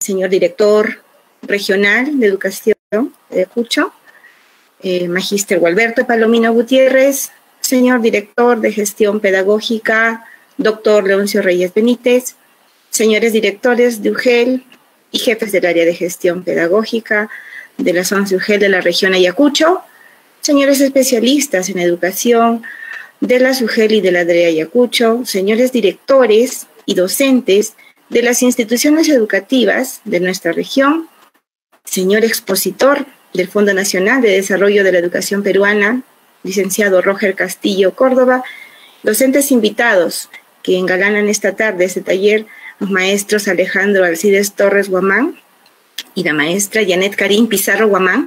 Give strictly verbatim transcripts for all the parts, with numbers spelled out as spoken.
señor director regional de educación de Ayacucho, eh, magíster Gualberto Palomino Gutiérrez, señor director de gestión pedagógica, doctor Leoncio Reyes Benítez, señores directores de U G E L y jefes del área de gestión pedagógica de las zonas de U G E L de la región Ayacucho, señores especialistas en educación de las U G E L y de la D R E Ayacucho, señores directores y docentes de las instituciones educativas de nuestra región, señor expositor del Fondo Nacional de Desarrollo de la Educación Peruana, licenciado Roger Castillo Córdoba, docentes invitados que engalanan esta tarde este taller, los maestros Alejandro Alcides Torres Guamán y la maestra Janet Karim Pizarro Guamán,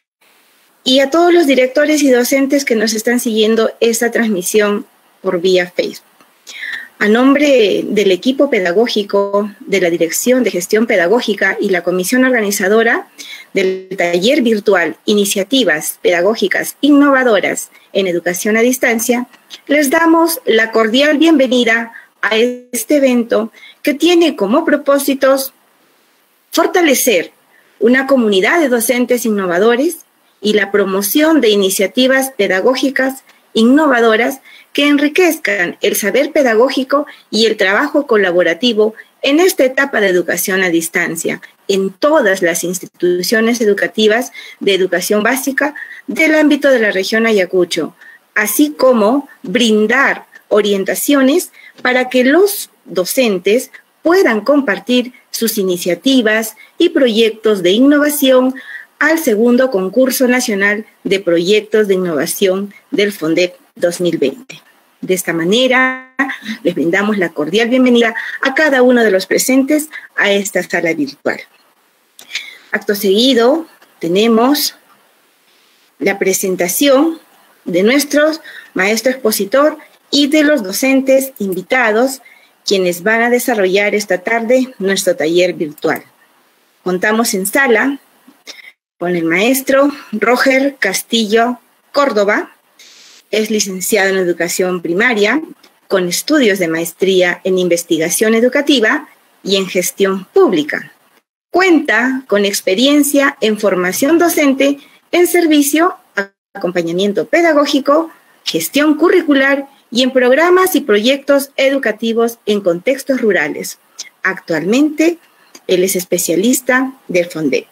y a todos los directores y docentes que nos están siguiendo esta transmisión por vía Facebook. A nombre del equipo pedagógico de la Dirección de Gestión Pedagógica y la comisión organizadora del taller virtual Iniciativas Pedagógicas Innovadoras en Educación a Distancia, les damos la cordial bienvenida a este evento que tiene como propósitos fortalecer una comunidad de docentes innovadores y la promoción de iniciativas pedagógicas innovadoras que enriquezcan el saber pedagógico y el trabajo colaborativo en esta etapa de educación a distancia, en todas las instituciones educativas de educación básica del ámbito de la región Ayacucho, así como brindar orientaciones para que los docentes puedan compartir sus iniciativas y proyectos de innovación al segundo concurso nacional de proyectos de innovación del FONDEP dos mil veinte. De esta manera, les brindamos la cordial bienvenida a cada uno de los presentes a esta sala virtual. Acto seguido, tenemos la presentación de nuestro maestro expositor y de los docentes invitados, quienes van a desarrollar esta tarde nuestro taller virtual. Contamos en sala con el maestro Roger Castillo Córdoba. Es licenciado en educación primaria, con estudios de maestría en investigación educativa y en gestión pública. Cuenta con experiencia en formación docente en servicio, acompañamiento pedagógico, gestión curricular y en programas y proyectos educativos en contextos rurales. Actualmente, él es especialista del FONDEP.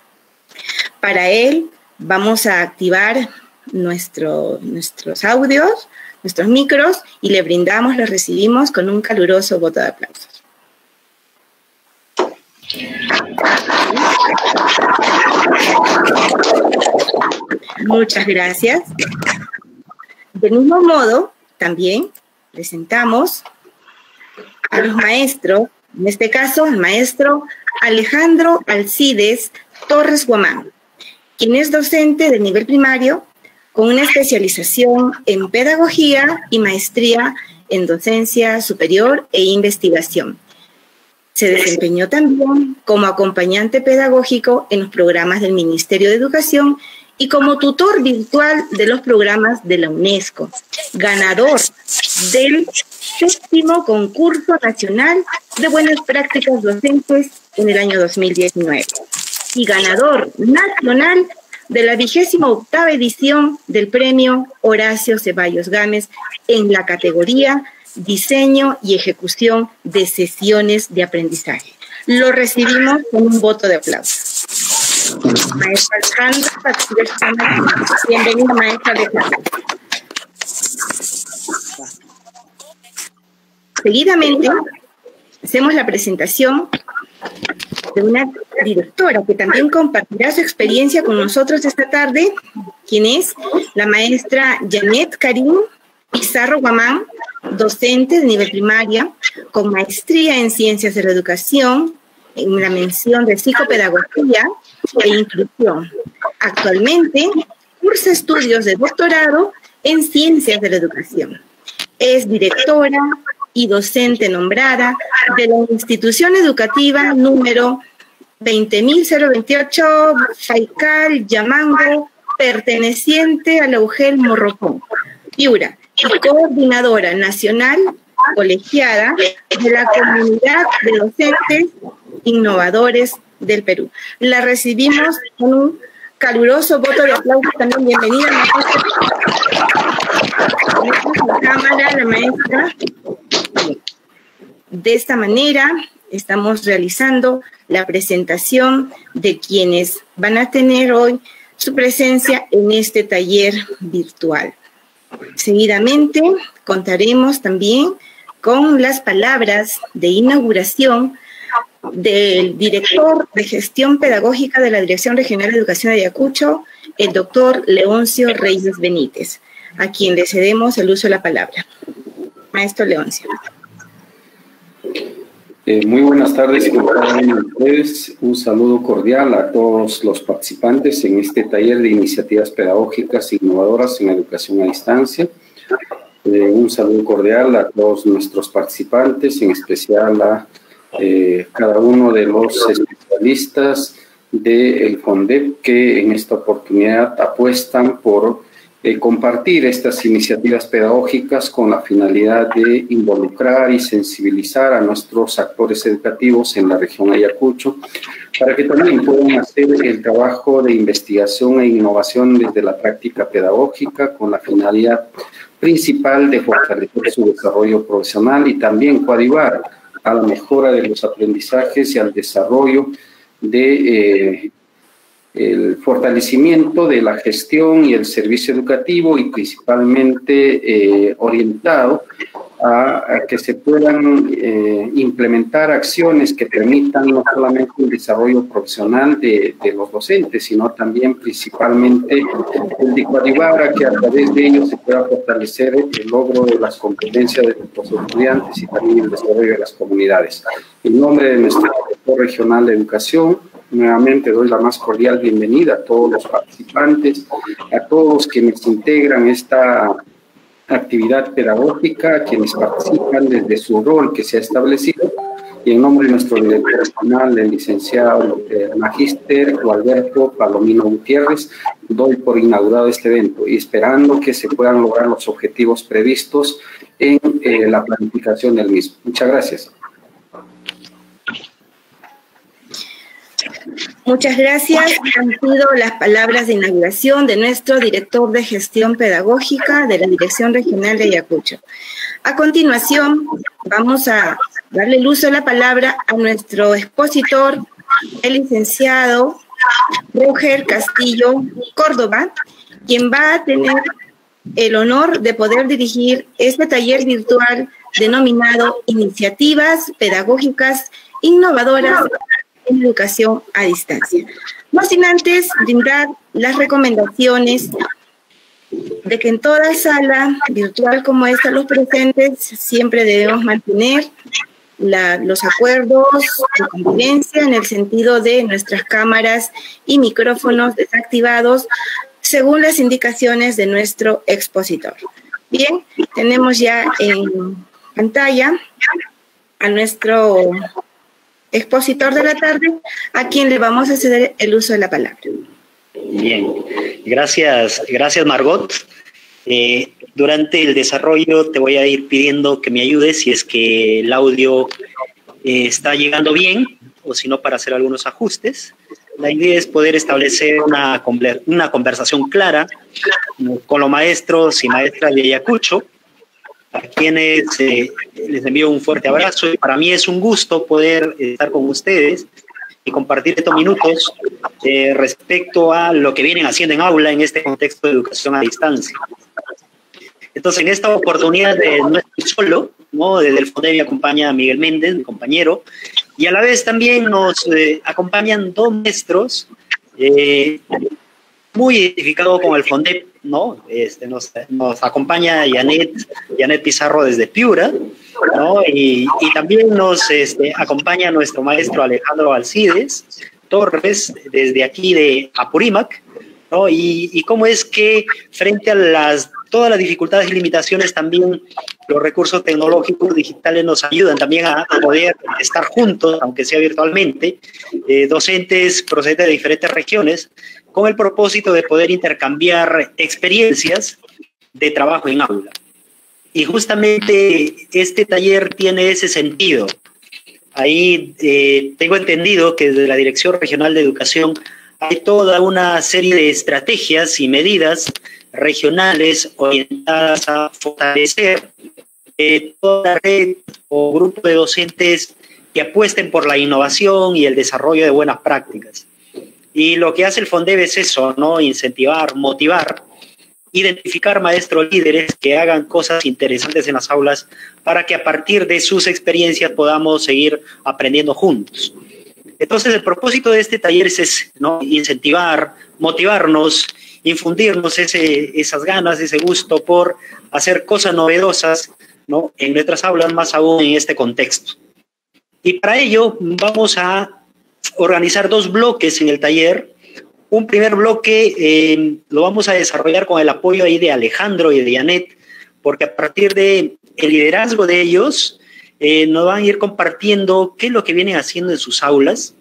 Para él, vamos a activar nuestro, nuestros audios, nuestros micros, y le brindamos, le recibimos con un caluroso voto de aplausos. Muchas gracias. Del mismo modo, también presentamos a los maestros, en este caso, al maestro Alejandro Alcides Torres Guamán, quien es docente de nivel primario con una especialización en pedagogía y maestría en docencia superior e investigación. Se desempeñó también como acompañante pedagógico en los programas del Ministerio de Educación y como tutor virtual de los programas de la UNESCO, ganador del séptimo concurso nacional de buenas prácticas docentes en el año dos mil diecinueve y ganador nacional de la vigésima octava edición del premio Horacio Ceballos Gámez en la categoría Diseño y Ejecución de Sesiones de Aprendizaje. Lo recibimos con un voto de aplauso. Maestra Alejandra, bienvenida, maestra Alejandra. Seguidamente, hacemos la presentación de una directora que también compartirá su experiencia con nosotros esta tarde, quien es la maestra Janet Karim Pizarro Guamán, docente de nivel primaria, con maestría en Ciencias de la Educación, en la mención de Psicopedagogía e Inclusión. Actualmente cursa estudios de doctorado en Ciencias de la Educación. Es directora y docente nombrada de la institución educativa número veinte mil veintiocho Faical Yamango, perteneciente a la U G E L Morropón, Piura, y coordinadora nacional colegiada de la comunidad de docentes innovadores del Perú. La recibimos con un caluroso voto de aplauso también. Bienvenida, maestra. La cámara, la maestra. De esta manera estamos realizando la presentación de quienes van a tener hoy su presencia en este taller virtual. Seguidamente contaremos también con las palabras de inauguración del director de gestión pedagógica de la Dirección Regional de Educación de Ayacucho, el doctor Leoncio Reyes Benítez, a quien le cedemos el uso de la palabra. Maestro Leoncio. Eh, muy buenas tardes con cada uno de ustedes. Un saludo cordial a todos los participantes en este taller de iniciativas pedagógicas innovadoras en educación a distancia. Eh, un saludo cordial a todos nuestros participantes, en especial a eh, cada uno de los especialistas del FONDEP que en esta oportunidad apuestan por Eh, compartir estas iniciativas pedagógicas con la finalidad de involucrar y sensibilizar a nuestros actores educativos en la región Ayacucho para que también puedan hacer el trabajo de investigación e innovación desde la práctica pedagógica con la finalidad principal de fortalecer su desarrollo profesional y también coadyuvar a la mejora de los aprendizajes y al desarrollo de eh, el fortalecimiento de la gestión y el servicio educativo y principalmente eh, orientado a, a que se puedan eh, implementar acciones que permitan no solamente el desarrollo profesional de, de los docentes, sino también principalmente el de coadyuvar a que a través de ellos se pueda fortalecer el logro de las competencias de nuestros estudiantes y también el desarrollo de las comunidades. En nombre de nuestro director regional de educación, nuevamente doy la más cordial bienvenida a todos los participantes, a todos quienes integran esta actividad pedagógica, a quienes participan desde su rol que se ha establecido, y en nombre de nuestro director regional, el licenciado eh, magíster Gualberto Palomino Gutiérrez, doy por inaugurado este evento y esperando que se puedan lograr los objetivos previstos en eh, la planificación del mismo. Muchas gracias. Muchas gracias. Han sido las palabras de inauguración de nuestro director de gestión pedagógica de la Dirección Regional de Ayacucho. A continuación, vamos a darle el uso de la palabra a nuestro expositor, el licenciado Roger Castillo Córdoba, quien va a tener el honor de poder dirigir este taller virtual denominado Iniciativas Pedagógicas Innovadoras en Educación a Distancia. No sin antes brindar las recomendaciones de que en toda sala virtual como esta, los presentes siempre debemos mantener la, los acuerdos de convivencia en el sentido de nuestras cámaras y micrófonos desactivados según las indicaciones de nuestro expositor. Bien, tenemos ya en pantalla a nuestro expositor de la tarde, a quien le vamos a ceder el uso de la palabra. Bien, gracias, gracias Margot. Eh, durante el desarrollo te voy a ir pidiendo que me ayudes si es que el audio eh, está llegando bien o si no para hacer algunos ajustes. La idea es poder establecer una, una conversación clara con los maestros y maestras de Ayacucho, a quienes eh, les envío un fuerte abrazo y para mí es un gusto poder estar con ustedes y compartir estos minutos eh, respecto a lo que vienen haciendo en aula en este contexto de educación a distancia. Entonces, en esta oportunidad de, no estoy solo, ¿no? Desde el FONDEP me acompaña Miguel Méndez, mi compañero, y a la vez también nos eh, acompañan dos maestros eh, muy identificados con el FONDEP, ¿no? Este, nos, nos acompaña Janet, Janet Pizarro desde Piura, ¿no? Y, y también nos este, acompaña nuestro maestro Alejandro Alcides Torres desde aquí de Apurímac, ¿no? Y, y cómo es que frente a las, todas las dificultades y limitaciones también los recursos tecnológicos digitales nos ayudan también a poder estar juntos, aunque sea virtualmente, eh, docentes procedentes de diferentes regiones, con el propósito de poder intercambiar experiencias de trabajo en aula. Y justamente este taller tiene ese sentido, Ahí eh, tengo entendido que desde la Dirección Regional de Educación hay toda una serie de estrategias y medidas regionales orientadas a fortalecer eh, toda la red o grupo de docentes que apuesten por la innovación y el desarrollo de buenas prácticas. Y lo que hace el FONDEB es eso, ¿no? Incentivar, motivar, identificar maestros líderes que hagan cosas interesantes en las aulas para que a partir de sus experiencias podamos seguir aprendiendo juntos. Entonces, el propósito de este taller es ese, ¿no? Incentivar, motivarnos, infundirnos ese, esas ganas, ese gusto por hacer cosas novedosas, ¿no? En nuestras aulas, más aún en este contexto. Y para ello vamos a organizar dos bloques en el taller. Un primer bloque eh, lo vamos a desarrollar con el apoyo ahí de Alejandro y de Janet, porque a partir del liderazgo de ellos eh, nos van a ir compartiendo qué es lo que vienen haciendo en sus aulas,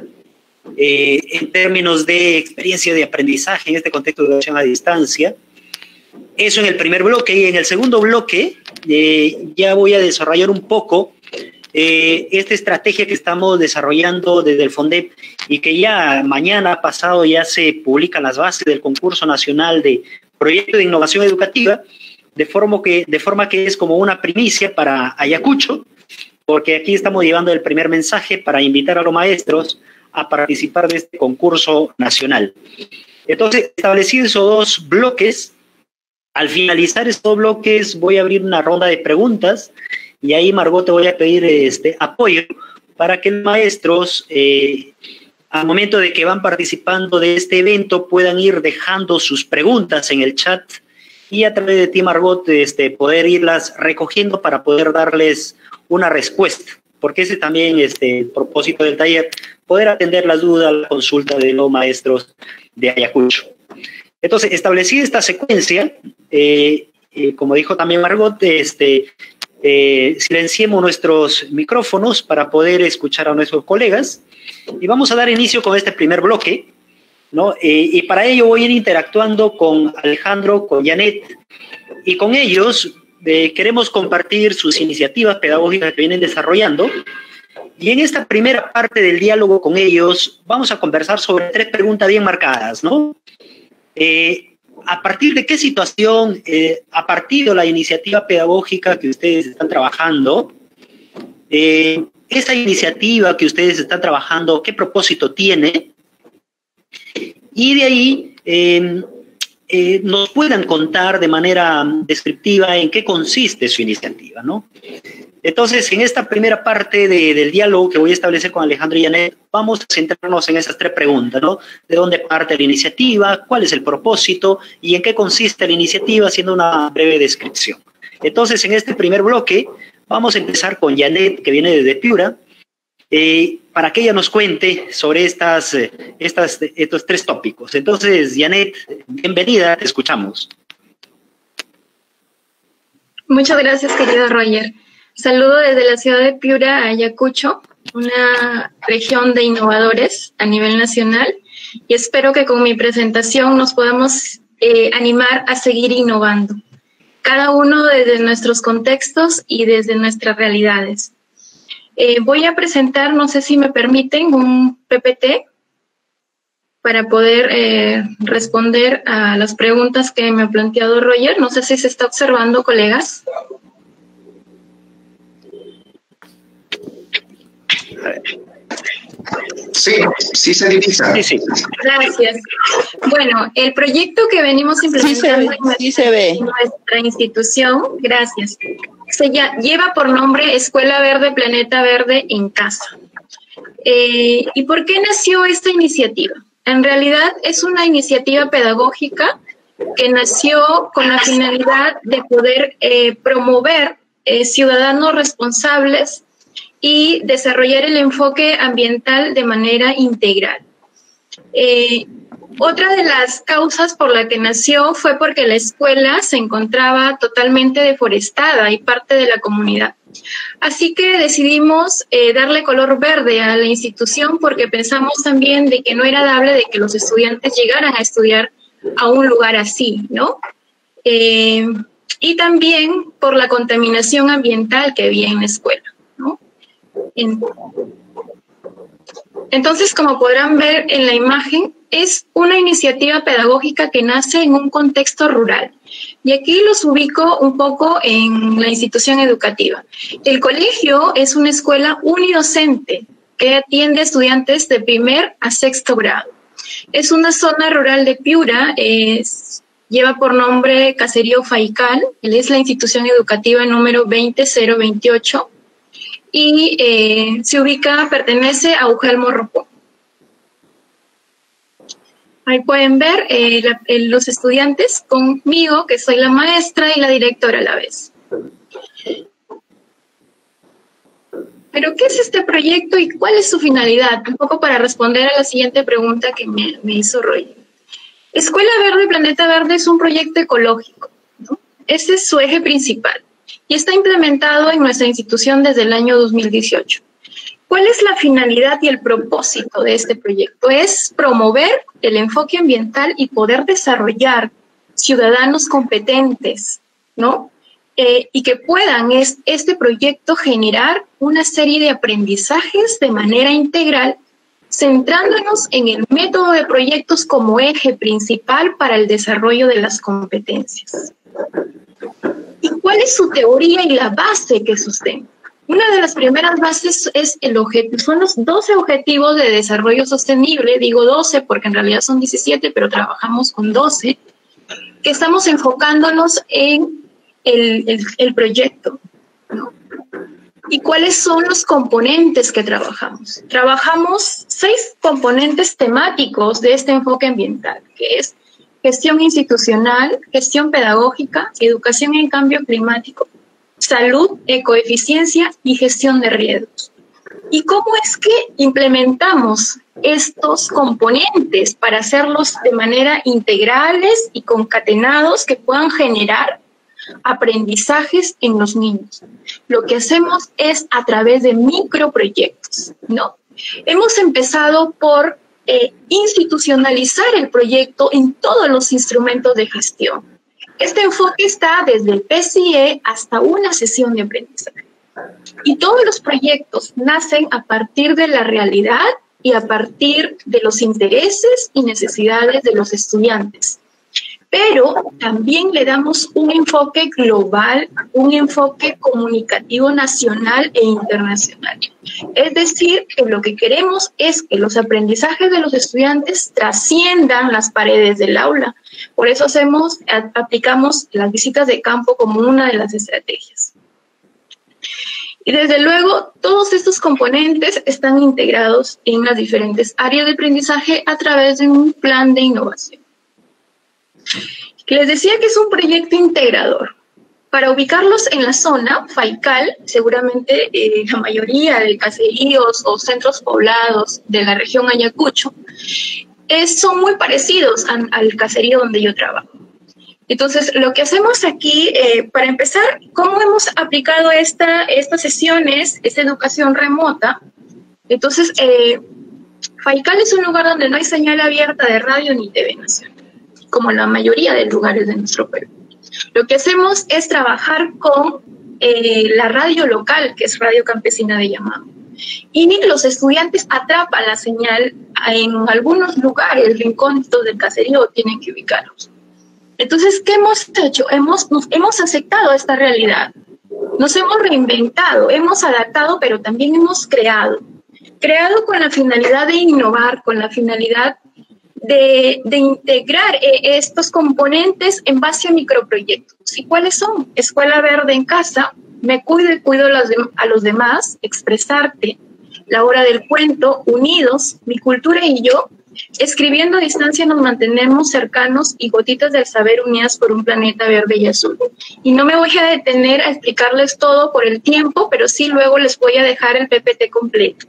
eh, en términos de experiencia de aprendizaje en este contexto de educación a distancia. Eso en el primer bloque. Y en el segundo bloque eh, ya voy a desarrollar un poco Eh, esta estrategia que estamos desarrollando desde el FONDEB y que ya mañana pasado ya se publican las bases del concurso nacional de proyecto de innovación educativa, de forma que, de forma que es como una primicia para Ayacucho, porque aquí estamos llevando el primer mensaje para invitar a los maestros a participar de este concurso nacional. Entonces, establecidos esos dos bloques, al finalizar estos bloques voy a abrir una ronda de preguntas. Y ahí, Margot, te voy a pedir este apoyo para que los maestros, eh, al momento de que van participando de este evento, puedan ir dejando sus preguntas en el chat y a través de ti, Margot, este, poder irlas recogiendo para poder darles una respuesta. Porque ese también es este, el propósito del taller, poder atender las dudas, la consulta de los maestros de Ayacucho. Entonces, establecida esta secuencia, eh, eh, como dijo también Margot, este... Eh, silenciemos nuestros micrófonos para poder escuchar a nuestros colegas y vamos a dar inicio con este primer bloque, ¿no? Eh, y para ello voy a ir interactuando con Alejandro, con Janet y con ellos eh, queremos compartir sus iniciativas pedagógicas que vienen desarrollando y en esta primera parte del diálogo con ellos vamos a conversar sobre tres preguntas bien marcadas, ¿no? Eh, ¿A partir de qué situación, eh, a partir de la iniciativa pedagógica que ustedes están trabajando, eh, esa iniciativa que ustedes están trabajando, qué propósito tiene? Y de ahí eh, eh, nos puedan contar de manera descriptiva en qué consiste su iniciativa, ¿no? Entonces, en esta primera parte de, del diálogo que voy a establecer con Alejandro y Janet, vamos a centrarnos en esas tres preguntas, ¿no? ¿De dónde parte la iniciativa? ¿Cuál es el propósito? ¿Y en qué consiste la iniciativa? Haciendo una breve descripción. Entonces, en este primer bloque, vamos a empezar con Janet, que viene desde Piura, eh, para que ella nos cuente sobre estas, estas, estos tres tópicos. Entonces, Janet, bienvenida, te escuchamos. Muchas gracias, querido Roger. Saludo desde la ciudad de Piura a Ayacucho, una región de innovadores a nivel nacional, y espero que con mi presentación nos podamos eh, animar a seguir innovando, cada uno desde nuestros contextos y desde nuestras realidades. Eh, voy a presentar, no sé si me permiten, un P P T para poder eh, responder a las preguntas que me ha planteado Roger. No sé si se está observando, colegas. Sí, sí se divisa. Sí, sí. Gracias. Bueno, el proyecto que venimos implementando sí se ve, sí se ve. en nuestra institución, gracias, se ya, lleva por nombre Escuela Verde, Planeta Verde en Casa. Eh, ¿Y por qué nació esta iniciativa? En realidad es una iniciativa pedagógica que nació con la finalidad de poder eh, promover eh, ciudadanos responsables y desarrollar el enfoque ambiental de manera integral. Eh, otra de las causas por la que nació fue porque la escuela se encontraba totalmente deforestada y parte de la comunidad. Así que decidimos eh, darle color verde a la institución porque pensamos también de que no era dable de que los estudiantes llegaran a estudiar a un lugar así, ¿no? Eh, y también por la contaminación ambiental que había en la escuela, ¿no? Entonces, como podrán ver en la imagen, es una iniciativa pedagógica que nace en un contexto rural. Y aquí los ubico un poco en la institución educativa. El colegio es una escuela unidocente que atiende a estudiantes de primer a sexto grado. Es una zona rural de Piura, es, lleva por nombre Caserío Faical, es la institución educativa número veinte cero veintiocho y eh, se ubica, pertenece a Ugelmo Ropó. Ahí pueden ver eh, la, eh, los estudiantes conmigo, que soy la maestra y la directora a la vez. Pero, ¿qué es este proyecto y cuál es su finalidad? Un poco para responder a la siguiente pregunta que me, me hizo Roy. Escuela Verde, Planeta Verde es un proyecto ecológico, ¿no? Ese es su eje principal y está implementado en nuestra institución desde el año dos mil dieciocho. ¿Cuál es la finalidad y el propósito de este proyecto? Es promover el enfoque ambiental y poder desarrollar ciudadanos competentes, ¿no? Eh, y que puedan es, este proyecto generar una serie de aprendizajes de manera integral, centrándonos en el método de proyectos como eje principal para el desarrollo de las competencias. ¿Y cuál es su teoría y la base que sustenta? Una de las primeras bases es el objetivo, son los doce objetivos de desarrollo sostenible, digo doce porque en realidad son diecisiete, pero trabajamos con doce, que estamos enfocándonos en el, el, el proyecto, ¿no? ¿Y cuáles son los componentes que trabajamos? Trabajamos seis componentes temáticos de este enfoque ambiental, que es gestión institucional, gestión pedagógica, educación en cambio climático, salud, ecoeficiencia y gestión de riesgos. ¿Y cómo es que implementamos estos componentes para hacerlos de manera integrales y concatenados que puedan generar aprendizajes en los niños? Lo que hacemos es a través de microproyectos, ¿no? Hemos empezado por eh, institucionalizar el proyecto en todos los instrumentos de gestión. Este enfoque está desde el P C I E hasta una sesión de aprendizaje. Y todos los proyectos nacen a partir de la realidad y a partir de los intereses y necesidades de los estudiantes. Pero también le damos un enfoque global, un enfoque comunicativo nacional e internacional. Es decir, que lo que queremos es que los aprendizajes de los estudiantes trasciendan las paredes del aula. Por eso hacemos, aplicamos las visitas de campo como una de las estrategias. Y desde luego, todos estos componentes están integrados en las diferentes áreas de aprendizaje a través de un plan de innovación. Les decía que es un proyecto integrador. Para ubicarlos en la zona, Faical, seguramente eh, la mayoría de caseríos o centros poblados de la región Ayacucho, es, son muy parecidos a, al caserío donde yo trabajo. Entonces, lo que hacemos aquí, eh, para empezar, ¿cómo hemos aplicado esta, estas sesiones, esta educación remota? Entonces, eh, Faical es un lugar donde no hay señal abierta de radio ni T V nacional, como la mayoría de lugares de nuestro Perú. Lo que hacemos es trabajar con eh, la radio local, que es Radio Campesina de Yamamo. Y los estudiantes atrapan la señal en algunos lugares, rincónitos del caserío, tienen que ubicarlos. Entonces, ¿qué hemos hecho? Hemos, nos, hemos aceptado esta realidad. Nos hemos reinventado, hemos adaptado, pero también hemos creado. Creado con la finalidad de innovar, con la finalidad De, de integrar eh, estos componentes en base a microproyectos. ¿Y cuáles son? Escuela Verde en casa, me cuido y cuido a los, de, a los demás, expresarte, la hora del cuento, unidos, mi cultura y yo, escribiendo a distancia nos mantenemos cercanos y gotitas del saber unidas por un planeta verde y azul. Y no me voy a detener a explicarles todo por el tiempo, pero sí luego les voy a dejar el P P T completo.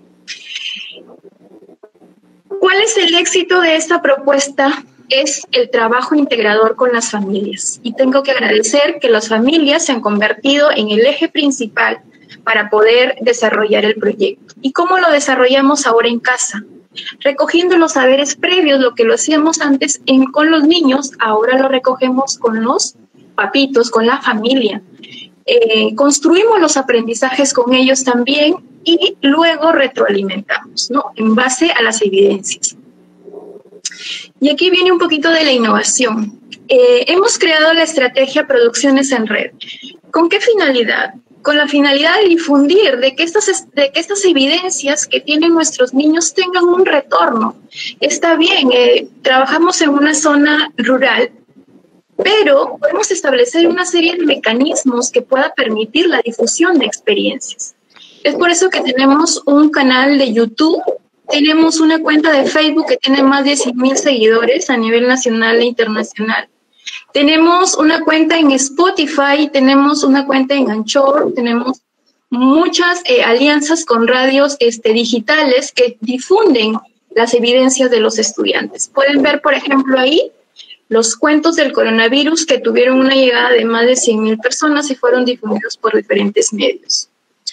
¿Cuál es el éxito de esta propuesta? Es el trabajo integrador con las familias. Y tengo que agradecer que las familias se han convertido en el eje principal para poder desarrollar el proyecto. ¿Y cómo lo desarrollamos ahora en casa? Recogiendo los saberes previos, lo que lo hacíamos antes en, con los niños, ahora lo recogemos con los papitos, con la familia. Eh, construimos los aprendizajes con ellos también y luego retroalimentamos, ¿no? En base a las evidencias. Y aquí viene un poquito de la innovación. Eh, hemos creado la estrategia Producciones en Red. ¿Con qué finalidad? Con la finalidad de difundir, de que estas, de que estas evidencias que tienen nuestros niños tengan un retorno. Está bien, eh, trabajamos en una zona rural, pero podemos establecer una serie de mecanismos que pueda permitir la difusión de experiencias. Es por eso que tenemos un canal de YouTube, tenemos una cuenta de Facebook que tiene más de cien mil seguidores a nivel nacional e internacional. Tenemos una cuenta en Spotify, tenemos una cuenta en Anchor, tenemos muchas eh, alianzas con radios este, digitales que difunden las evidencias de los estudiantes. Pueden ver, por ejemplo, ahí los cuentos del coronavirus que tuvieron una llegada de más de cien mil personas y fueron difundidos por diferentes medios.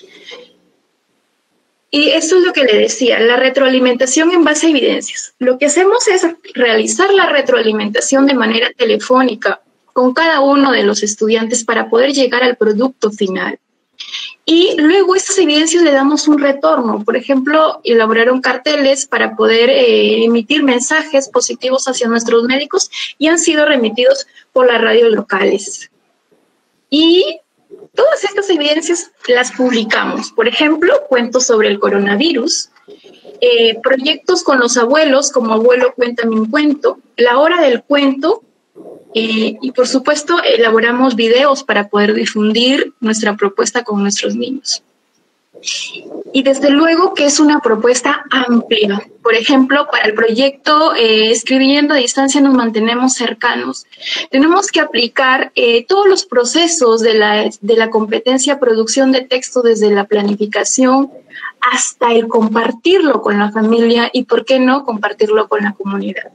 Y eso es lo que le decía, la retroalimentación en base a evidencias. Lo que hacemos es realizar la retroalimentación de manera telefónica con cada uno de los estudiantes para poder llegar al producto final. Y luego estas evidencias le damos un retorno. Por ejemplo, elaboraron carteles para poder eh, emitir mensajes positivos hacia nuestros médicos y han sido remitidos por las radios locales. Y todas estas evidencias las publicamos. Por ejemplo, cuentos sobre el coronavirus, eh, proyectos con los abuelos, como Abuelo, cuéntame un cuento, la hora del cuento, eh, y por supuesto elaboramos videos para poder difundir nuestra propuesta con nuestros niños. Y desde luego que es una propuesta amplia. Por ejemplo, para el proyecto eh, Escribiendo a Distancia nos mantenemos cercanos. Tenemos que aplicar eh, todos los procesos de la, de la competencia producción de texto, desde la planificación hasta el compartirlo con la familia y, ¿por qué no, compartirlo con la comunidad?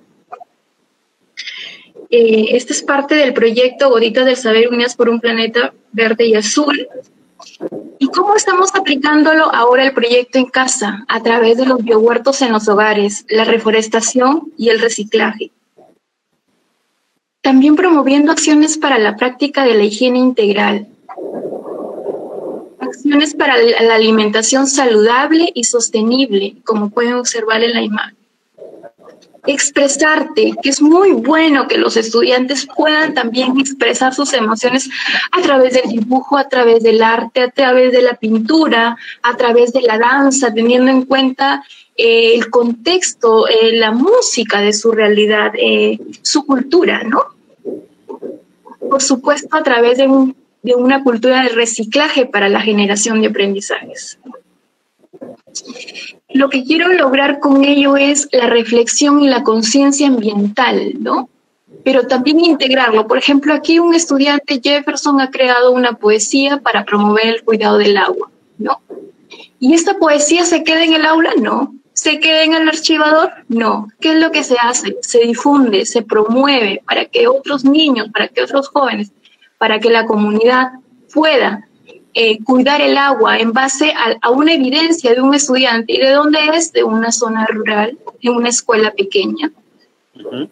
Eh, esta es parte del proyecto Gotitas del Saber Unidas por un Planeta Verde y Azul. ¿Y cómo estamos aplicándolo ahora el proyecto en casa? A través de los biohuertos en los hogares, la reforestación y el reciclaje. También promoviendo acciones para la práctica de la higiene integral. Acciones para la alimentación saludable y sostenible, como pueden observar en la imagen. Expresarte, que es muy bueno que los estudiantes puedan también expresar sus emociones a través del dibujo, a través del arte, a través de la pintura, a través de la danza, teniendo en cuenta eh, el contexto, eh, la música de su realidad, eh, su cultura, ¿no? Por supuesto, a través de, un, de una cultura de reciclaje para la generación de aprendizajes. Lo que quiero lograr con ello es la reflexión y la conciencia ambiental, ¿no? Pero también integrarlo. Por ejemplo, aquí un estudiante, Jefferson, ha creado una poesía para promover el cuidado del agua, ¿no? ¿Y esta poesía se queda en el aula? No. ¿Se queda en el archivador? No. ¿Qué es lo que se hace? Se difunde, se promueve para que otros niños, para que otros jóvenes, para que la comunidad pueda Eh, cuidar el agua en base a, a una evidencia de un estudiante. ¿Y de dónde es? De una zona rural, de una escuela pequeña. Uh-huh.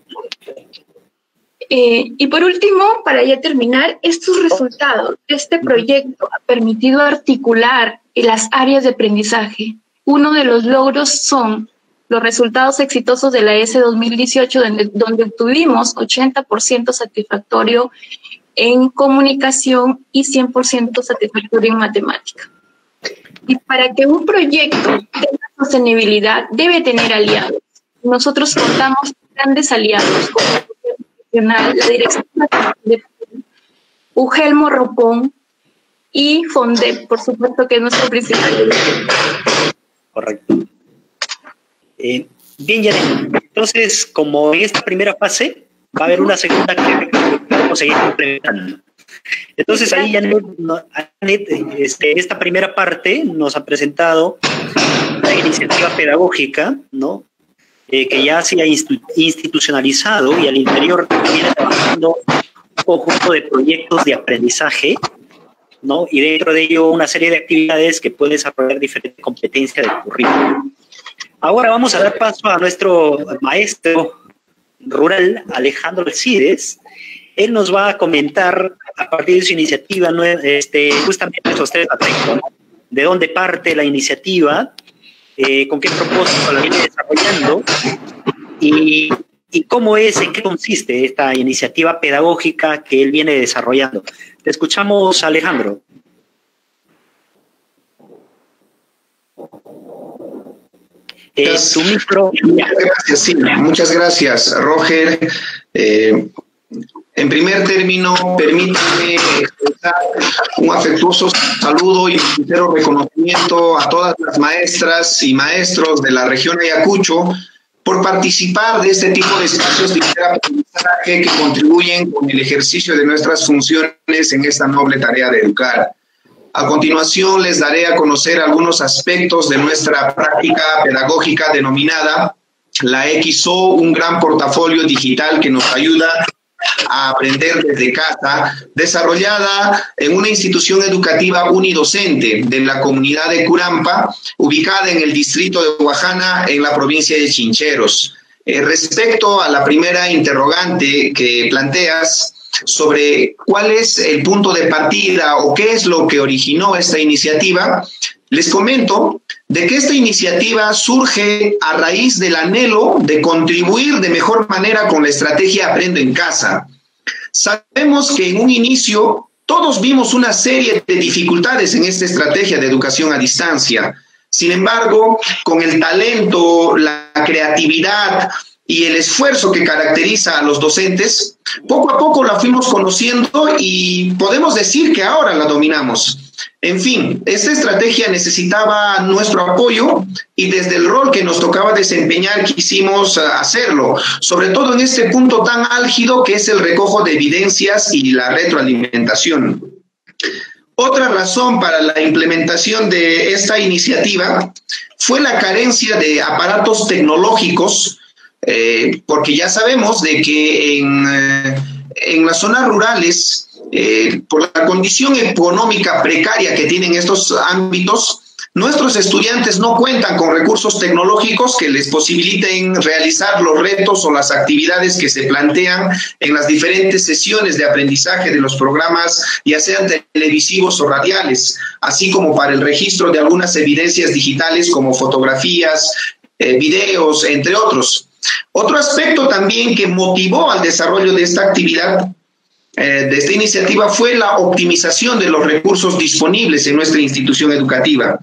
eh, y por último, para ya terminar, estos resultados de este proyecto ha permitido articular las áreas de aprendizaje. Uno de los logros son los resultados exitosos de la E S dos mil dieciocho, donde, donde obtuvimos ochenta por ciento satisfactorio en comunicación y cien por ciento satisfactorio en matemática. Y para que un proyecto tenga sostenibilidad, debe tener aliados. Nosotros contamos con grandes aliados, como la Dirección de Ugelmo Ropón y FONDEP, por supuesto, que es nuestro principal. Correcto. Eh, bien, Janet. Entonces, como en esta primera fase, va a haber una segunda que vamos a seguir implementando. Entonces, ahí Janet, Janet este, esta primera parte nos ha presentado la iniciativa pedagógica, ¿no? Eh, que ya se ha institucionalizado y al interior viene trabajando un conjunto de proyectos de aprendizaje, ¿no? Y dentro de ello una serie de actividades que pueden desarrollar diferentes competencias del currículo. Ahora vamos a dar paso a nuestro maestro rural, Alejandro Alcides. Él nos va a comentar a partir de su iniciativa este, justamente esos tres aspectos, ¿no? de dónde parte la iniciativa, eh, con qué propósito la viene desarrollando y, y cómo es, en qué consiste esta iniciativa pedagógica que él viene desarrollando. Te escuchamos, Alejandro. Eh, tu micro. Muchas gracias, sí, muchas gracias, Roger. Eh, en primer término, permítame expresar un afectuoso saludo y un sincero reconocimiento a todas las maestras y maestros de la región Ayacucho por participar de este tipo de espacios de aprendizaje que contribuyen con el ejercicio de nuestras funciones en esta noble tarea de educar. A continuación, les daré a conocer algunos aspectos de nuestra práctica pedagógica denominada la X O, un gran portafolio digital que nos ayuda a aprender desde casa, desarrollada en una institución educativa unidocente de la comunidad de Curampa, ubicada en el distrito de Guajana, en la provincia de Chincheros. Eh, respecto a la primera interrogante que planteas, sobre cuál es el punto de partida o qué es lo que originó esta iniciativa, les comento de que esta iniciativa surge a raíz del anhelo de contribuir de mejor manera con la estrategia Aprendo en Casa. Sabemos que en un inicio todos vimos una serie de dificultades en esta estrategia de educación a distancia. Sin embargo, con el talento, la creatividad y el esfuerzo que caracteriza a los docentes, poco a poco la fuimos conociendo y podemos decir que ahora la dominamos. En fin, esta estrategia necesitaba nuestro apoyo y desde el rol que nos tocaba desempeñar quisimos hacerlo, sobre todo en este punto tan álgido que es el recojo de evidencias y la retroalimentación. Otra razón para la implementación de esta iniciativa fue la carencia de aparatos tecnológicos, Eh, porque ya sabemos de que en, eh, en las zonas rurales, eh, por la condición económica precaria que tienen estos ámbitos, nuestros estudiantes no cuentan con recursos tecnológicos que les posibiliten realizar los retos o las actividades que se plantean en las diferentes sesiones de aprendizaje de los programas, ya sean televisivos o radiales, así como para el registro de algunas evidencias digitales como fotografías, eh, videos, entre otros. Otro aspecto también que motivó al desarrollo de esta actividad, eh, de esta iniciativa, fue la optimización de los recursos disponibles en nuestra institución educativa.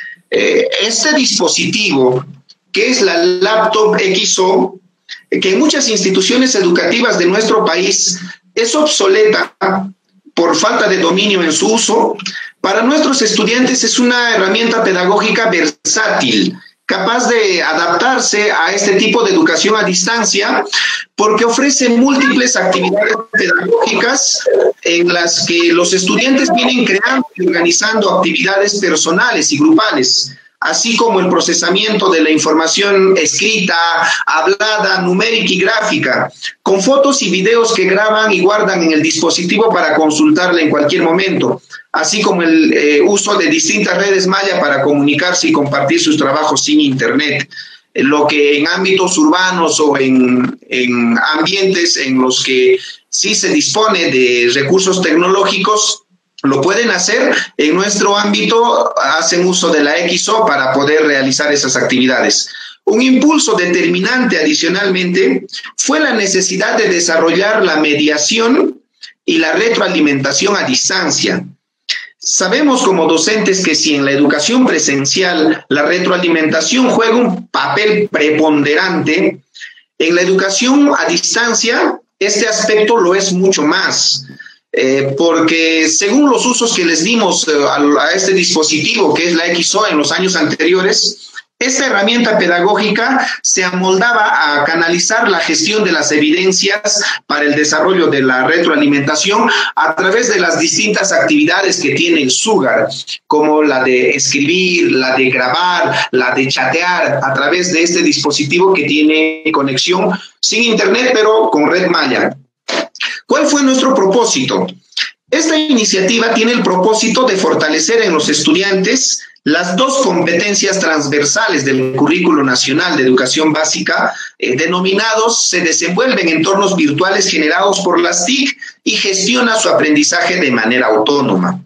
Eh, este dispositivo, que es la laptop X O, que en muchas instituciones educativas de nuestro país es obsoleta por falta de dominio en su uso, para nuestros estudiantes es una herramienta pedagógica versátil, capaz de adaptarse a este tipo de educación a distancia, porque ofrece múltiples actividades pedagógicas en las que los estudiantes vienen creando y organizando actividades personales y grupales, así como el procesamiento de la información escrita, hablada, numérica y gráfica, con fotos y videos que graban y guardan en el dispositivo para consultarla en cualquier momento, así como el eh, uso de distintas redes Maya para comunicarse y compartir sus trabajos sin internet, lo que en ámbitos urbanos o en, en ambientes en los que sí se dispone de recursos tecnológicos, lo pueden hacer. En nuestro ámbito hacen uso de la X O para poder realizar esas actividades. Un impulso determinante adicionalmente fue la necesidad de desarrollar la mediación y la retroalimentación a distancia. Sabemos como docentes que si en la educación presencial la retroalimentación juega un papel preponderante, en la educación a distancia este aspecto lo es mucho más. Eh, porque según los usos que les dimos eh, a, a este dispositivo, que es la X O en los años anteriores, esta herramienta pedagógica se amoldaba a canalizar la gestión de las evidencias para el desarrollo de la retroalimentación a través de las distintas actividades que tiene el Sugar, como la de escribir, la de grabar, la de chatear a través de este dispositivo que tiene conexión sin internet, pero con red Maya. ¿Cuál fue nuestro propósito? Esta iniciativa tiene el propósito de fortalecer en los estudiantes las dos competencias transversales del Currículo Nacional de Educación Básica, eh, denominados se desenvuelven en entornos virtuales generados por las T I C y gestiona su aprendizaje de manera autónoma.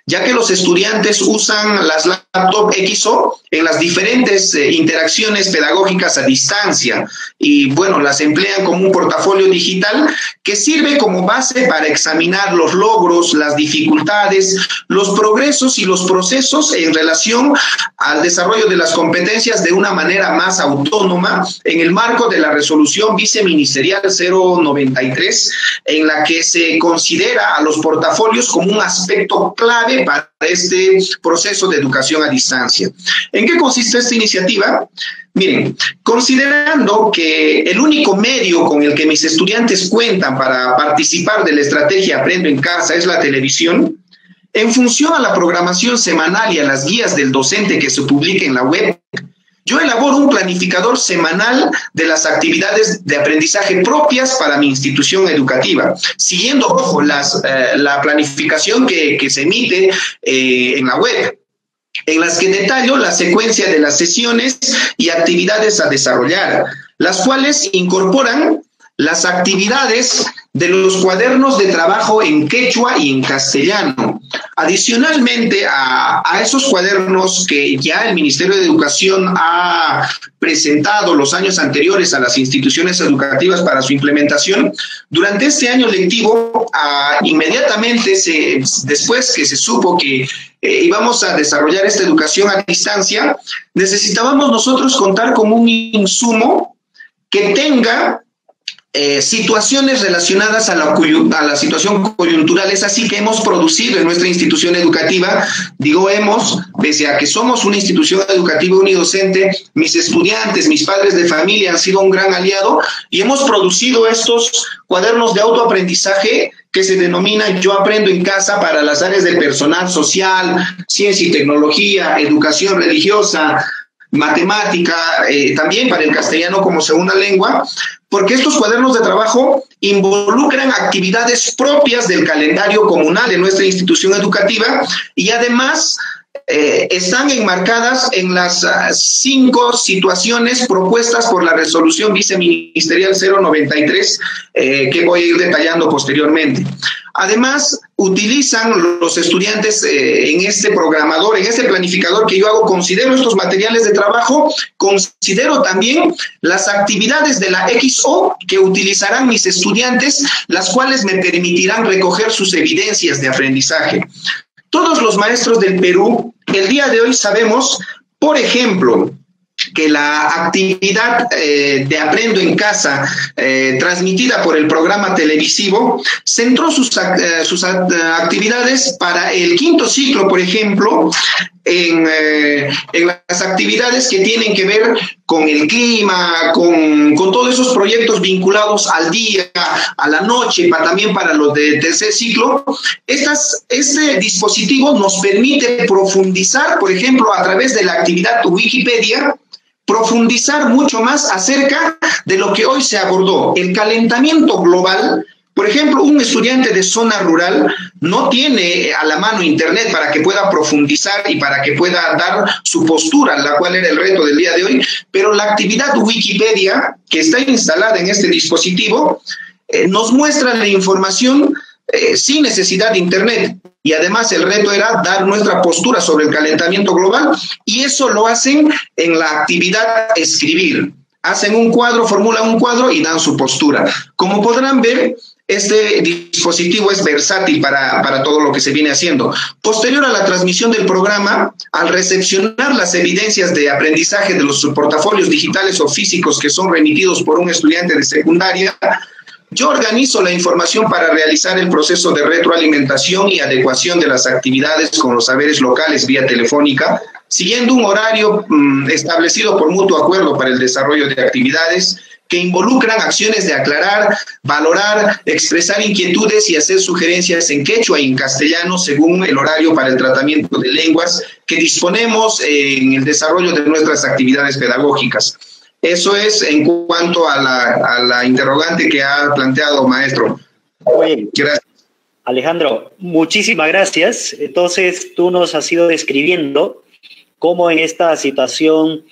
ya que los estudiantes usan las laptops X O en las diferentes eh, interacciones pedagógicas a distancia y, bueno, las emplean como un portafolio digital que sirve como base para examinar los logros, las dificultades, los progresos y los procesos en relación al desarrollo de las competencias de una manera más autónoma en el marco de la resolución viceministerial cero noventa y tres, en la que se considera a los portafolios como un aspecto clave para este proceso de educación a distancia. ¿En qué consiste esta iniciativa? Miren, considerando que el único medio con el que mis estudiantes cuentan para participar de la estrategia Aprendo en Casa es la televisión, en función a la programación semanal y a las guías del docente que se publica en la web, yo elaboro un planificador semanal de las actividades de aprendizaje propias para mi institución educativa, siguiendo, ojo, las, eh, la planificación que, que se emite eh, en la web, en las que detallo la secuencia de las sesiones y actividades a desarrollar, las cuales incorporan las actividades de los cuadernos de trabajo en quechua y en castellano. Adicionalmente a, a esos cuadernos que ya el Ministerio de Educación ha presentado los años anteriores a las instituciones educativas para su implementación, durante este año lectivo, a, inmediatamente se, después que se supo que eh, íbamos a desarrollar esta educación a distancia, necesitábamos nosotros contar con un insumo que tenga Eh, situaciones relacionadas a la, a la situación coyuntural. Es así que hemos producido en nuestra institución educativa, digo hemos, pese a que somos una institución educativa unidocente, mis estudiantes, mis padres de familia han sido un gran aliado y hemos producido estos cuadernos de autoaprendizaje que se denominan Yo Aprendo en Casa para las áreas de personal social, ciencia y tecnología, educación religiosa, matemática, eh, también para el castellano como segunda lengua, porque estos cuadernos de trabajo involucran actividades propias del calendario comunal de nuestra institución educativa y además eh, están enmarcadas en las uh, cinco situaciones propuestas por la resolución viceministerial cero noventa y tres eh, que voy a ir detallando posteriormente. Además, utilizan los estudiantes eh, en este programador, en este planificador que yo hago, considero estos materiales de trabajo, considero también las actividades de la X O que utilizarán mis estudiantes, las cuales me permitirán recoger sus evidencias de aprendizaje. Todos los maestros del Perú, el día de hoy sabemos, por ejemplo, que la actividad eh, de Aprendo en Casa, eh, transmitida por el programa televisivo, centró sus, eh, sus actividades para el quinto ciclo, por ejemplo, en, eh, en las actividades que tienen que ver con el clima, con, con todos esos proyectos vinculados al día, a la noche, para, también para los de tercer ciclo. Estas, este dispositivo nos permite profundizar, por ejemplo, a través de la actividad Wikipedia, profundizar mucho más acerca de lo que hoy se abordó, el calentamiento global. Por ejemplo, un estudiante de zona rural no tiene a la mano internet para que pueda profundizar y para que pueda dar su postura, la cual era el reto del día de hoy, pero la actividad Wikipedia, que está instalada en este dispositivo, eh, nos muestra la información eh, sin necesidad de internet. Y además el reto era dar nuestra postura sobre el calentamiento global, y eso lo hacen en la actividad escribir. Hacen un cuadro, formulan un cuadro y dan su postura. Como podrán ver, este dispositivo es versátil para, para todo lo que se viene haciendo. Posterior a la transmisión del programa, al recepcionar las evidencias de aprendizaje de los portafolios digitales o físicos que son remitidos por un estudiante de secundaria, yo organizo la información para realizar el proceso de retroalimentación y adecuación de las actividades con los saberes locales vía telefónica, siguiendo un horario mmm, establecido por mutuo acuerdo para el desarrollo de actividades que involucran acciones de aclarar, valorar, expresar inquietudes y hacer sugerencias en quechua y en castellano según el horario para el tratamiento de lenguas que disponemos en el desarrollo de nuestras actividades pedagógicas. Eso es en cuanto a la, a la interrogante que ha planteado, maestro. Oye, gracias. Alejandro, muchísimas gracias. Entonces, tú nos has ido describiendo cómo en esta situación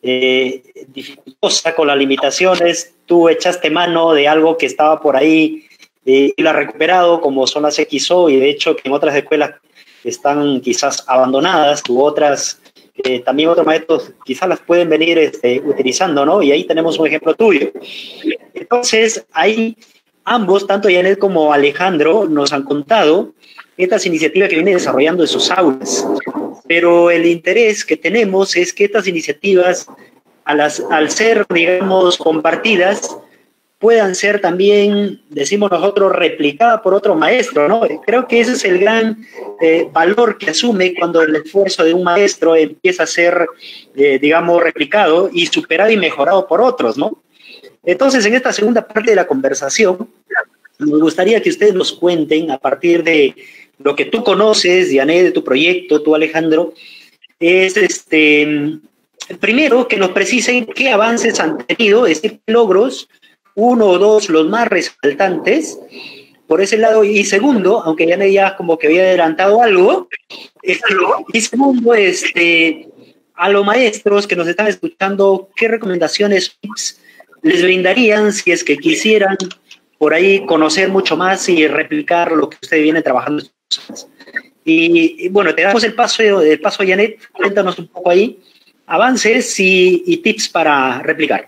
eh, dificultosa con las limitaciones, tú echaste mano de algo que estaba por ahí eh, y la ha recuperado, como son las X O, y de hecho que en otras escuelas están quizás abandonadas, u otras, eh, también otros maestros quizás las pueden venir este, utilizando, ¿no? Y ahí tenemos un ejemplo tuyo. Entonces, ahí ambos, tanto Janet como Alejandro, nos han contado estas iniciativas que vienen desarrollando en sus aulas. Pero el interés que tenemos es que estas iniciativas, a las, al ser, digamos, compartidas, puedan ser también, decimos nosotros, replicadas por otro maestro, ¿no? Creo que ese es el gran eh, valor que asume cuando el esfuerzo de un maestro empieza a ser, eh, digamos, replicado y superado y mejorado por otros, ¿no? Entonces, en esta segunda parte de la conversación, me gustaría que ustedes nos cuenten, a partir de lo que tú conoces, Janet, de tu proyecto, tú, Alejandro, es este, primero que nos precisen qué avances han tenido, es decir, logros, uno o dos, los más resaltantes, por ese lado, y segundo, aunque Janet ya como que había adelantado algo, este, y segundo, este, a los maestros que nos están escuchando, ¿qué recomendaciones les brindarían si es que quisieran por ahí conocer mucho más y replicar lo que ustedes vienen trabajando? Y, y bueno, te damos el paso, el paso a Janet, cuéntanos un poco ahí, avances y, y tips para replicar.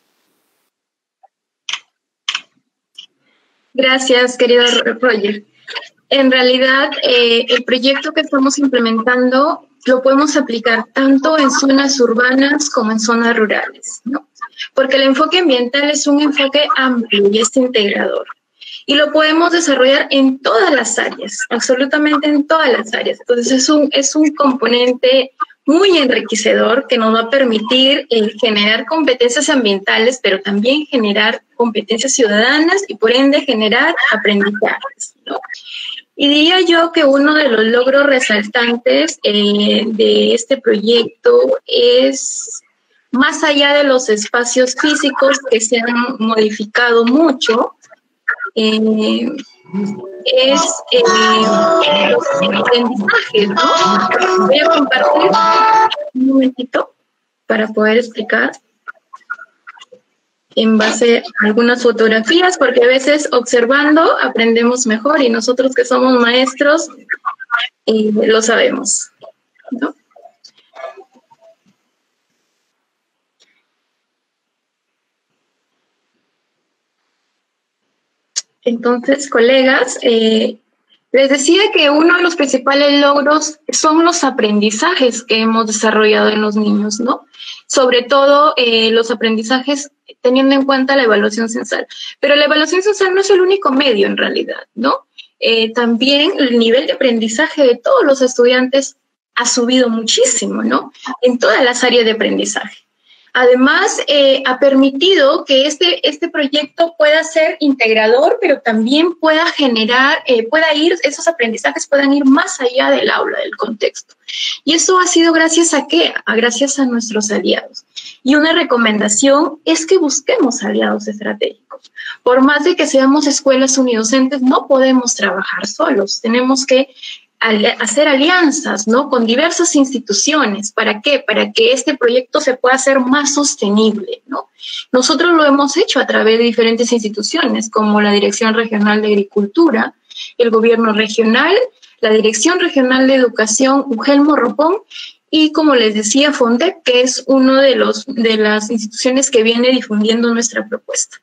Gracias, querido Roger. En realidad, eh, el proyecto que estamos implementando lo podemos aplicar tanto en zonas urbanas como en zonas rurales, ¿no? Porque el enfoque ambiental es un enfoque amplio y es integrador. Y lo podemos desarrollar en todas las áreas, absolutamente en todas las áreas. Entonces, es un, es un componente muy enriquecedor que nos va a permitir eh, generar competencias ambientales, pero también generar competencias ciudadanas y, por ende, generar aprendizajes, ¿no? Y diría yo que uno de los logros resaltantes eh, de este proyecto es, más allá de los espacios físicos que se han modificado mucho, eh, es eh, los aprendizajes, ¿no? Voy a compartir un momentito para poder explicar en base a algunas fotografías, porque a veces observando aprendemos mejor y nosotros que somos maestros eh, lo sabemos, ¿no? Entonces, colegas, eh, les decía que uno de los principales logros son los aprendizajes que hemos desarrollado en los niños, ¿no? Sobre todo eh, los aprendizajes teniendo en cuenta la evaluación censal. Pero la evaluación censal no es el único medio en realidad, ¿no? Eh, también el nivel de aprendizaje de todos los estudiantes ha subido muchísimo, ¿no? En todas las áreas de aprendizaje. Además, eh, ha permitido que este, este proyecto pueda ser integrador, pero también pueda generar, eh, pueda ir, esos aprendizajes puedan ir más allá del aula, del contexto. Y eso ha sido gracias a qué? A gracias a nuestros aliados. Y una recomendación es que busquemos aliados estratégicos. Por más de que seamos escuelas unidocentes, no podemos trabajar solos. Tenemos que hacer alianzas, ¿no? Con diversas instituciones. ¿Para qué? Para que este proyecto se pueda hacer más sostenible, ¿no? Nosotros lo hemos hecho a través de diferentes instituciones, como la Dirección Regional de Agricultura, el Gobierno Regional, la Dirección Regional de Educación, UGEL Morropón, y como les decía, FONDEP, que es uno de los de las instituciones que viene difundiendo nuestra propuesta.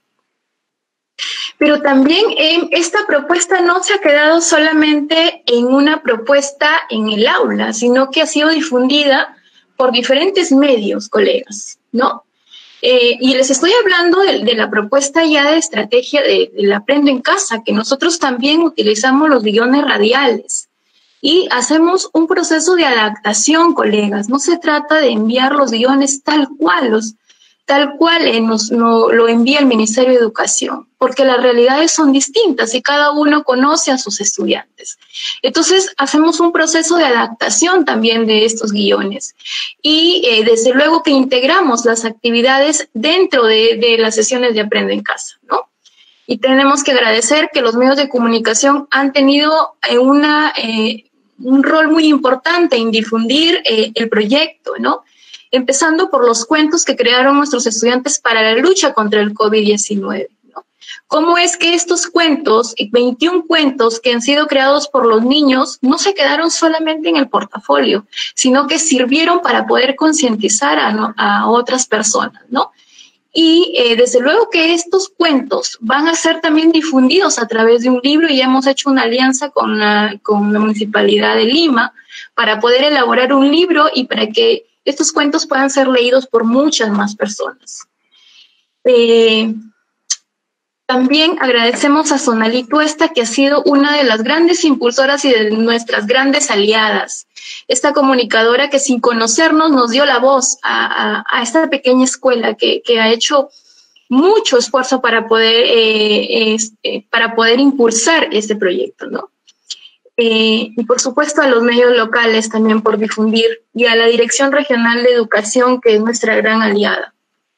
Pero también eh, esta propuesta no se ha quedado solamente en una propuesta en el aula, sino que ha sido difundida por diferentes medios, colegas, ¿no? Eh, y les estoy hablando de, de la propuesta ya de estrategia de, del Aprendo en Casa, que nosotros también utilizamos los guiones radiales y hacemos un proceso de adaptación, colegas. No se trata de enviar los guiones tal cual, los tal cual eh, nos, no, lo envía el Ministerio de Educación, porque las realidades son distintas y cada uno conoce a sus estudiantes. Entonces, hacemos un proceso de adaptación también de estos guiones y eh, desde luego que integramos las actividades dentro de, de las sesiones de Aprende en Casa, ¿no? Y tenemos que agradecer que los medios de comunicación han tenido eh, una, eh, un rol muy importante en difundir eh, el proyecto, ¿no? Empezando por los cuentos que crearon nuestros estudiantes para la lucha contra el COVID diecinueve, ¿no? cómo es que estos cuentos, veintiún cuentos que han sido creados por los niños, no se quedaron solamente en el portafolio, sino que sirvieron para poder concientizar a, ¿no? a otras personas, ¿no? Y eh, desde luego que estos cuentos van a ser también difundidos a través de un libro, y hemos hecho una alianza con la, con la Municipalidad de Lima para poder elaborar un libro y para que estos cuentos puedan ser leídos por muchas más personas. Eh, también agradecemos a Sonalí Tuesta, que ha sido una de las grandes impulsoras y de nuestras grandes aliadas. Esta comunicadora que sin conocernos nos dio la voz a, a, a esta pequeña escuela que, que ha hecho mucho esfuerzo para poder, eh, este, para poder impulsar este proyecto, ¿no? Eh, y por supuesto a los medios locales también por difundir, y a la Dirección Regional de Educación, que es nuestra gran aliada.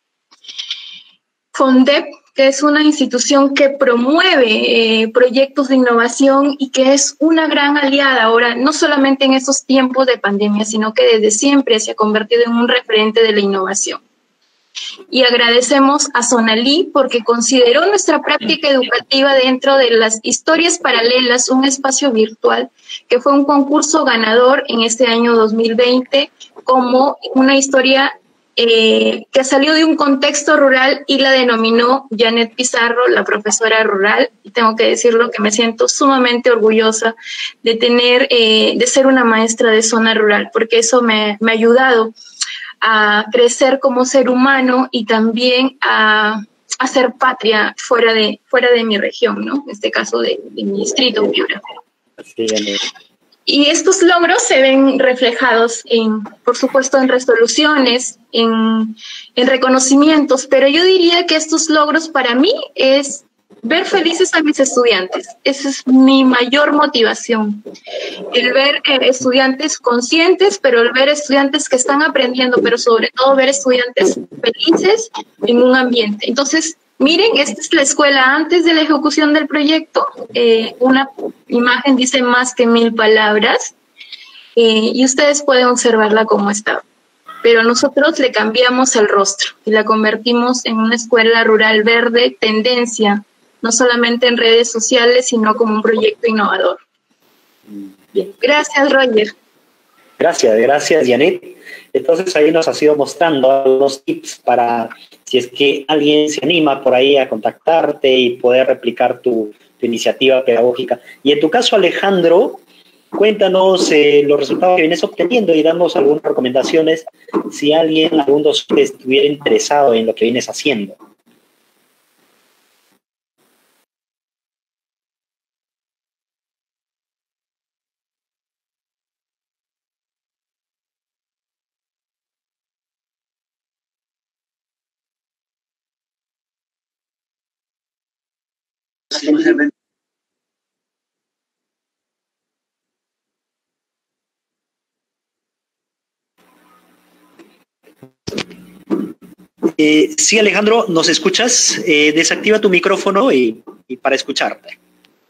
FONDEP, que es una institución que promueve eh, proyectos de innovación y que es una gran aliada ahora, no solamente en estos tiempos de pandemia, sino que desde siempre se ha convertido en un referente de la innovación. Y agradecemos a Sonalí porque consideró nuestra práctica educativa dentro de las historias paralelas, un espacio virtual, que fue un concurso ganador en este año dos mil veinte como una historia Eh, que salió de un contexto rural y la denominó Janet Pizarro, la profesora rural. Y tengo que decirlo que me siento sumamente orgullosa de tener, eh, de ser una maestra de zona rural, porque eso me, me ha ayudado a crecer como ser humano y también a, a hacer patria fuera de, fuera de mi región, ¿no? En este caso de, de mi distrito, Piura. Sí, Y estos logros se ven reflejados, en, por supuesto, en resoluciones, en, en reconocimientos, pero yo diría que estos logros para mí es ver felices a mis estudiantes. Esa es mi mayor motivación, el ver eh, estudiantes conscientes, pero el ver estudiantes que están aprendiendo, pero sobre todo ver estudiantes felices en un ambiente. Entonces, miren, esta es la escuela antes de la ejecución del proyecto. Eh, una imagen dice más que mil palabras, eh, y ustedes pueden observarla como está. Pero nosotros le cambiamos el rostro y la convertimos en una escuela rural verde, tendencia, no solamente en redes sociales, sino como un proyecto innovador. Bien, gracias, Roger. Gracias, gracias, Janet. Entonces ahí nos has ido mostrando algunos tips para si es que alguien se anima por ahí a contactarte y poder replicar tu, tu iniciativa pedagógica. Y en tu caso, Alejandro, cuéntanos eh, los resultados que vienes obteniendo y danos algunas recomendaciones si alguien, algún docente estuviera interesado en lo que vienes haciendo. Eh, sí, Alejandro, ¿nos escuchas? Eh, desactiva tu micrófono y, y para escucharte.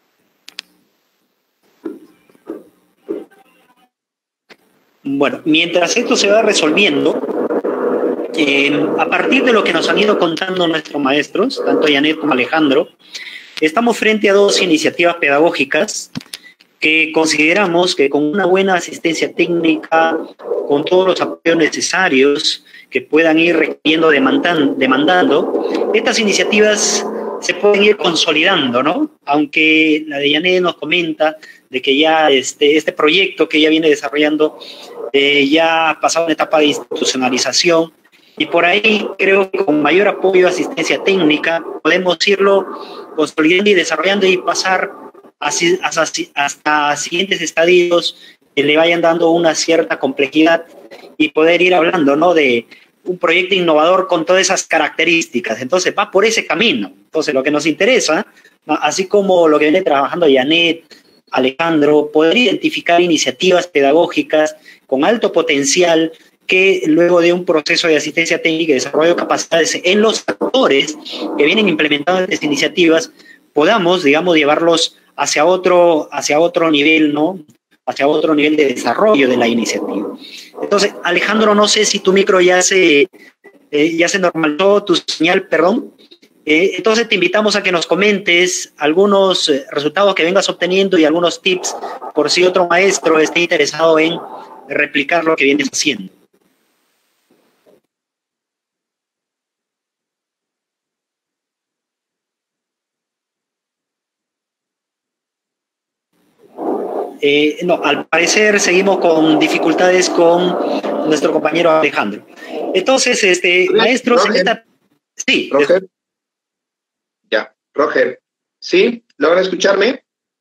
Bueno, mientras esto se va resolviendo, eh, a partir de lo que nos han ido contando nuestros maestros, tanto Janet como Alejandro, estamos frente a dos iniciativas pedagógicas que consideramos que con una buena asistencia técnica, con todos los apoyos necesarios que puedan ir requiriendo, demandan, demandando, estas iniciativas se pueden ir consolidando, ¿no? Aunque la de Janet nos comenta de que ya este, este proyecto que ella viene desarrollando eh, ya ha pasado una etapa de institucionalización, y por ahí creo que con mayor apoyo, asistencia técnica, podemos irlo consolidando y desarrollando y pasar así, hasta, hasta siguientes estadios que le vayan dando una cierta complejidad y poder ir hablando, ¿no?, de un proyecto innovador con todas esas características. Entonces va por ese camino. Entonces lo que nos interesa, así como lo que viene trabajando Janet, Alejandro, poder identificar iniciativas pedagógicas con alto potencial que luego de un proceso de asistencia técnica y desarrollo de capacidades en los actores que vienen implementando estas iniciativas, podamos, digamos, llevarlos hacia otro, hacia otro nivel, ¿no?, hacia otro nivel de desarrollo de la iniciativa. Entonces, Alejandro, no sé si tu micro ya se, eh, ya se normalizó, tu señal, perdón. Eh, entonces te invitamos a que nos comentes algunos eh, resultados que vengas obteniendo y algunos tips por si otro maestro esté interesado en replicar lo que vienes haciendo. Eh, no, al parecer seguimos con dificultades con nuestro compañero Alejandro. Entonces, este, maestro, Roger. esta... sí. Roger. Ya, Roger. ¿Sí? ¿Logra escucharme?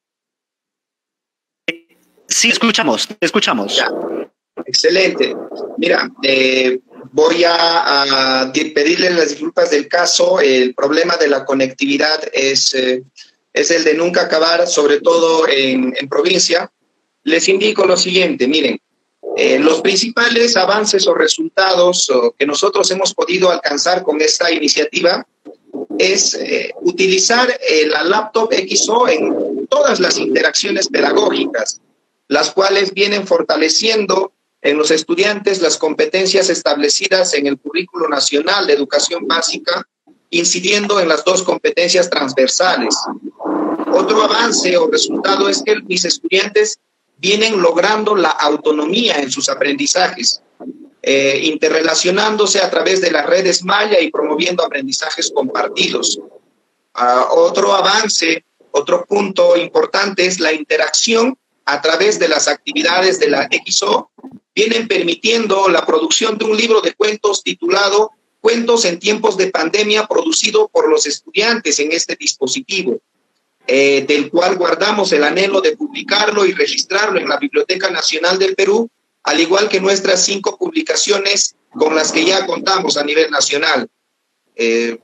Sí, escuchamos, escuchamos. Ya. Excelente. Mira, eh, voy a, a pedirle las disculpas del caso. El problema de la conectividad es... Eh, es el de nunca acabar, sobre todo en, en provincia. Les indico lo siguiente, miren, eh, los principales avances o resultados o que nosotros hemos podido alcanzar con esta iniciativa es eh, utilizar eh, la laptop X O en todas las interacciones pedagógicas, las cuales vienen fortaleciendo en los estudiantes las competencias establecidas en el Currículo Nacional de Educación Básica, incidiendo en las dos competencias transversales. Otro avance o resultado es que mis estudiantes vienen logrando la autonomía en sus aprendizajes, eh, interrelacionándose a través de las redes malla y promoviendo aprendizajes compartidos. Uh, otro avance, otro punto importante es la interacción a través de las actividades de la X O, vienen permitiendo la producción de un libro de cuentos titulado Cuentos en tiempos de pandemia, producido por los estudiantes en este dispositivo, eh, del cual guardamos el anhelo de publicarlo y registrarlo en la Biblioteca Nacional del Perú, al igual que nuestras cinco publicaciones con las que ya contamos a nivel nacional. Eh,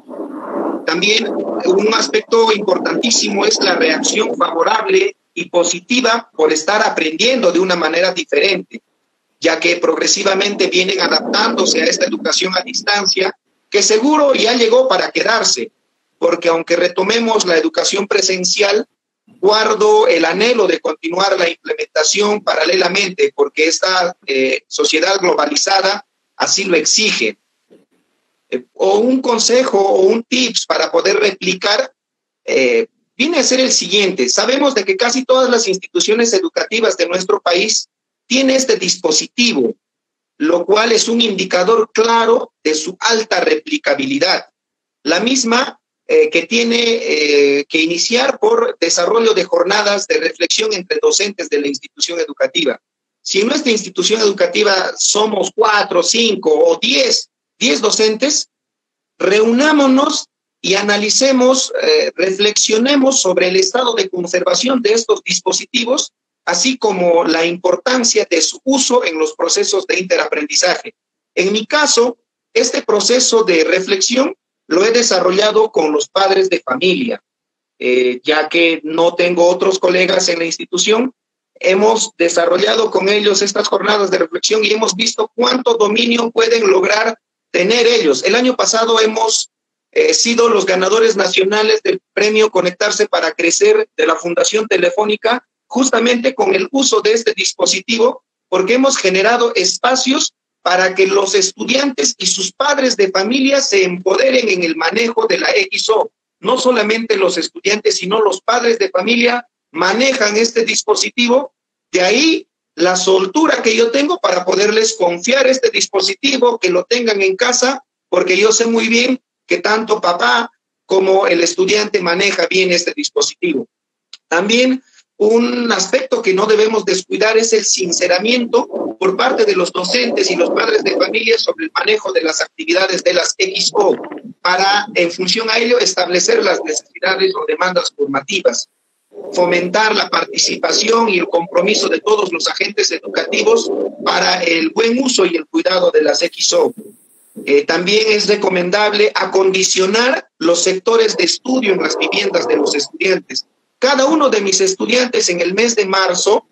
también un aspecto importantísimo es la reacción favorable y positiva por estar aprendiendo de una manera diferente, ya que progresivamente vienen adaptándose a esta educación a distancia, que seguro ya llegó para quedarse, porque aunque retomemos la educación presencial, guardo el anhelo de continuar la implementación paralelamente, porque esta eh, sociedad globalizada así lo exige. Eh, o un consejo o un tips para poder replicar eh, viene a ser el siguiente. Sabemos de que casi todas las instituciones educativas de nuestro país tiene este dispositivo, lo cual es un indicador claro de su alta replicabilidad. La misma eh, que tiene eh, que iniciar por desarrollo de jornadas de reflexión entre docentes de la institución educativa. Si en nuestra institución educativa somos cuatro, cinco o diez, diez docentes, reunámonos y analicemos, eh, reflexionemos sobre el estado de conservación de estos dispositivos, así como la importancia de su uso en los procesos de interaprendizaje. En mi caso, este proceso de reflexión lo he desarrollado con los padres de familia, eh, ya que no tengo otros colegas en la institución. Hemos desarrollado con ellos estas jornadas de reflexión y hemos visto cuánto dominio pueden lograr tener ellos. El año pasado hemos eh, sido los ganadores nacionales del premio Conectarse para Crecer de la Fundación Telefónica, justamente con el uso de este dispositivo, porque hemos generado espacios para que los estudiantes y sus padres de familia se empoderen en el manejo de la X O. No solamente los estudiantes, sino los padres de familia manejan este dispositivo. De ahí la soltura que yo tengo para poderles confiar este dispositivo, que lo tengan en casa, porque yo sé muy bien que tanto papá como el estudiante maneja bien este dispositivo. También un aspecto que no debemos descuidar es el sinceramiento por parte de los docentes y los padres de familia sobre el manejo de las actividades de las X O, para, en función a ello, establecer las necesidades o demandas formativas, fomentar la participación y el compromiso de todos los agentes educativos para el buen uso y el cuidado de las X O. Eh, también es recomendable acondicionar los sectores de estudio en las viviendas de los estudiantes. Cada uno de mis estudiantes en el mes de marzo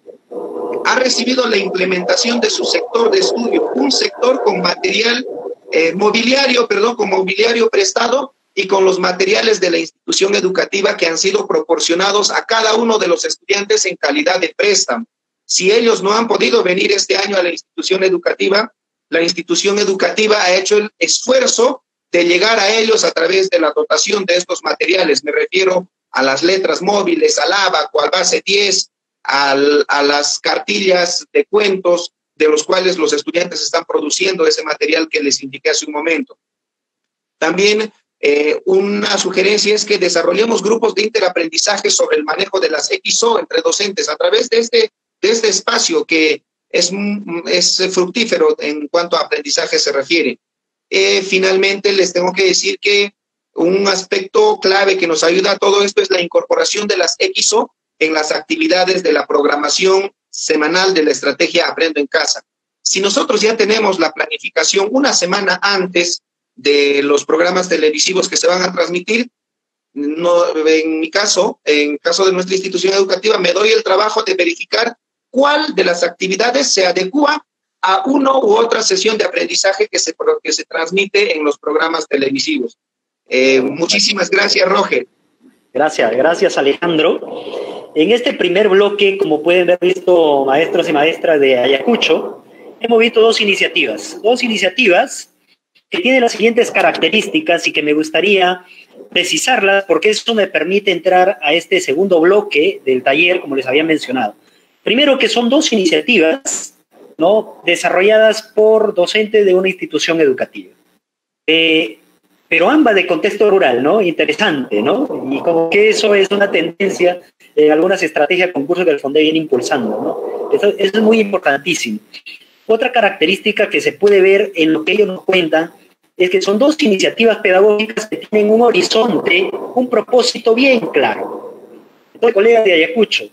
ha recibido la implementación de su sector de estudio, un sector con material eh, mobiliario, perdón, con mobiliario prestado y con los materiales de la institución educativa que han sido proporcionados a cada uno de los estudiantes en calidad de préstamo. Si ellos no han podido venir este año a la institución educativa, la institución educativa ha hecho el esfuerzo de llegar a ellos a través de la dotación de estos materiales. Me refiero a las letras móviles, al ábaco, al base diez, al, a las cartillas de cuentos de los cuales los estudiantes están produciendo ese material que les indiqué hace un momento. También eh, una sugerencia es que desarrollemos grupos de interaprendizaje sobre el manejo de las X O entre docentes a través de este, de este espacio que es, es fructífero en cuanto a aprendizaje se refiere. Eh, finalmente, les tengo que decir que un aspecto clave que nos ayuda a todo esto es la incorporación de las X O en las actividades de la programación semanal de la estrategia Aprendo en Casa. Si nosotros ya tenemos la planificación una semana antes de los programas televisivos que se van a transmitir, no, en mi caso, en caso de nuestra institución educativa, me doy el trabajo de verificar cuál de las actividades se adecua a una u otra sesión de aprendizaje que se, que se transmite en los programas televisivos. Eh, muchísimas gracias, Roger. Gracias, gracias, Alejandro. En este primer bloque, como pueden haber visto maestros y maestras de Ayacucho, hemos visto dos iniciativas, dos iniciativas que tienen las siguientes características y que me gustaría precisarlas porque eso me permite entrar a este segundo bloque del taller, como les había mencionado. Primero, que son dos iniciativas, ¿no?, desarrolladas por docentes de una institución educativa. Eh, pero ambas de contexto rural, ¿no? Interesante, ¿no? Y como que eso es una tendencia en algunas estrategias, concursos que el FONDE viene impulsando, ¿no? Eso, eso es muy importantísimo. Otra característica que se puede ver en lo que ellos nos cuentan es que son dos iniciativas pedagógicas que tienen un horizonte, un propósito bien claro. Entonces, colegas de Ayacucho,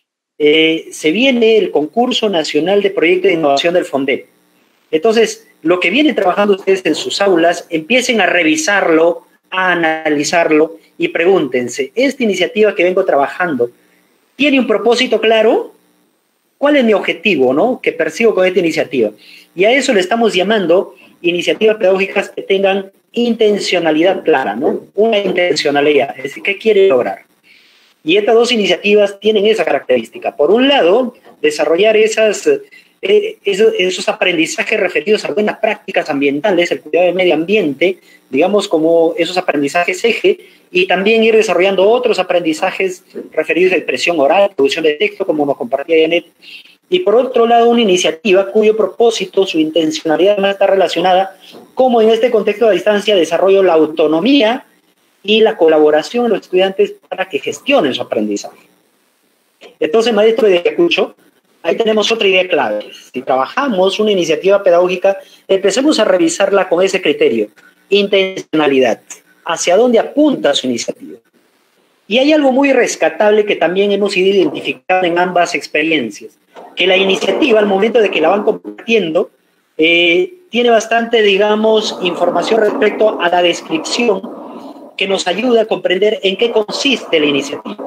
eh, se viene el concurso nacional de proyectos de innovación del FONDE. Entonces, lo que vienen trabajando ustedes en sus aulas, empiecen a revisarlo, a analizarlo y pregúntense, ¿esta iniciativa que vengo trabajando tiene un propósito claro? ¿Cuál es mi objetivo, no?, que persigo con esta iniciativa? Y a eso le estamos llamando iniciativas pedagógicas que tengan intencionalidad clara, ¿no? Una intencionalidad, es decir, ¿qué quiere lograr? Y estas dos iniciativas tienen esa característica. Por un lado, desarrollar esas... Eh, esos, esos aprendizajes referidos a buenas prácticas ambientales, el cuidado del medio ambiente, digamos como esos aprendizajes eje, y también ir desarrollando otros aprendizajes referidos a expresión oral, producción de texto, como nos compartía Janet. Y por otro lado, una iniciativa cuyo propósito, su intencionalidad más está relacionada, como en este contexto de distancia, desarrollo la autonomía y la colaboración de los estudiantes para que gestionen su aprendizaje. Entonces, maestro de Ayacucho, ahí tenemos otra idea clave. Si trabajamos una iniciativa pedagógica, empecemos a revisarla con ese criterio, intencionalidad, hacia dónde apunta su iniciativa. Y hay algo muy rescatable que también hemos ido identificando en ambas experiencias, que la iniciativa, al momento de que la van compartiendo, eh, tiene bastante, digamos, información respecto a la descripción que nos ayuda a comprender en qué consiste la iniciativa.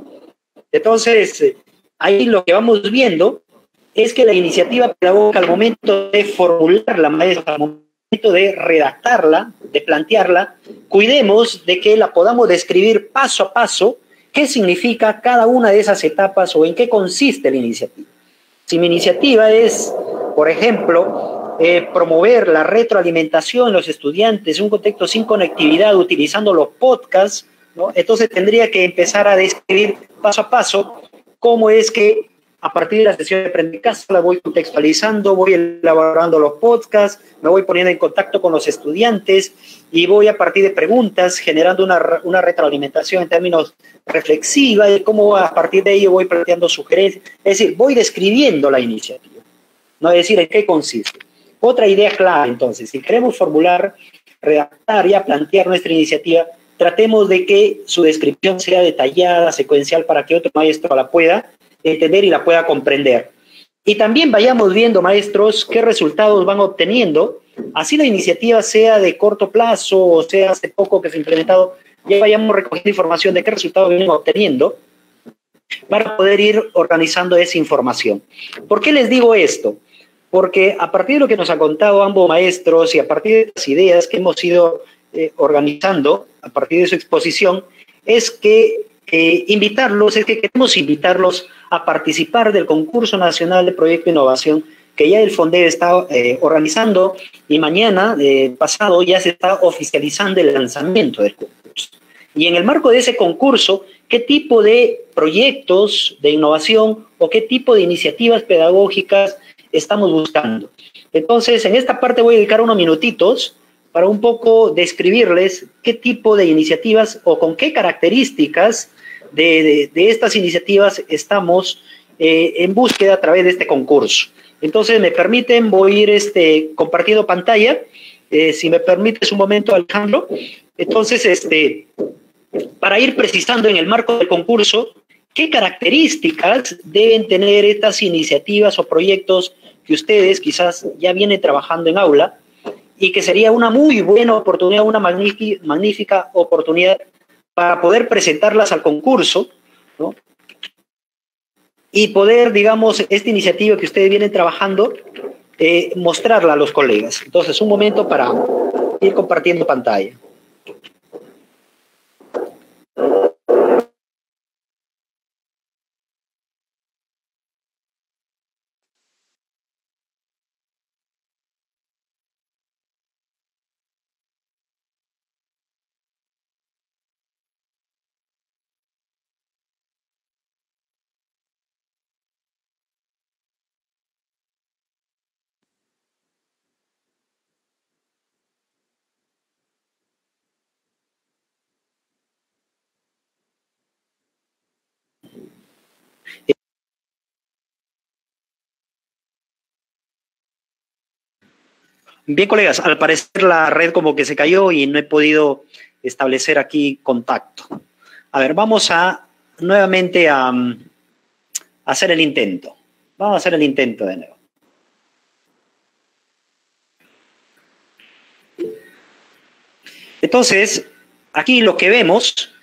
Entonces, ahí lo que vamos viendo es que la iniciativa pedagógica, al momento de formularla, maestra, al momento de redactarla, de plantearla, cuidemos de que la podamos describir paso a paso qué significa cada una de esas etapas o en qué consiste la iniciativa. Si mi iniciativa es, por ejemplo, eh, promover la retroalimentación en los estudiantes en un contexto sin conectividad utilizando los podcasts, ¿no?, entonces tendría que empezar a describir paso a paso cómo es que a partir de la sesión de aprendizaje la voy contextualizando, voy elaborando los podcasts, me voy poniendo en contacto con los estudiantes y voy a partir de preguntas generando una, una retroalimentación en términos reflexiva y cómo a partir de ello voy planteando sugerencias. Es decir, voy describiendo la iniciativa, no es decir, en qué consiste. Otra idea clave, entonces, si queremos formular, redactar y plantear nuestra iniciativa, tratemos de que su descripción sea detallada, secuencial, para que otro maestro la pueda entender y la pueda comprender. Y también vayamos viendo, maestros, qué resultados van obteniendo, así la iniciativa sea de corto plazo o sea hace poco que se ha implementado, ya vayamos recogiendo información de qué resultados vienen obteniendo para poder ir organizando esa información. ¿Por qué les digo esto? Porque a partir de lo que nos han contado ambos maestros y a partir de las ideas que hemos ido eh, organizando, a partir de su exposición, es que eh, invitarlos, es que queremos invitarlos a participar del concurso nacional de proyecto de innovación que ya el FONDEB está eh, organizando y mañana eh, pasado ya se está oficializando el lanzamiento del concurso. Y en el marco de ese concurso, ¿qué tipo de proyectos de innovación o qué tipo de iniciativas pedagógicas estamos buscando? Entonces, en esta parte voy a dedicar unos minutitos para un poco describirles qué tipo de iniciativas o con qué características de, de, de estas iniciativas estamos eh, en búsqueda a través de este concurso. Entonces, me permiten, voy a ir este, compartiendo pantalla, eh, si me permites un momento, Alejandro. Entonces, este, para ir precisando en el marco del concurso, ¿qué características deben tener estas iniciativas o proyectos que ustedes quizás ya vienen trabajando en aula y que sería una muy buena oportunidad, una magnífica, magnífica oportunidad para poder presentarlas al concurso, ¿no? Y poder, digamos, esta iniciativa que ustedes vienen trabajando, eh, mostrarla a los colegas. Entonces, un momento para ir compartiendo pantalla. Bien, colegas, al parecer la red como que se cayó y no he podido establecer aquí contacto. A ver, vamos a nuevamente a, a hacer el intento. Vamos a hacer el intento de nuevo. Entonces, aquí lo que vemos...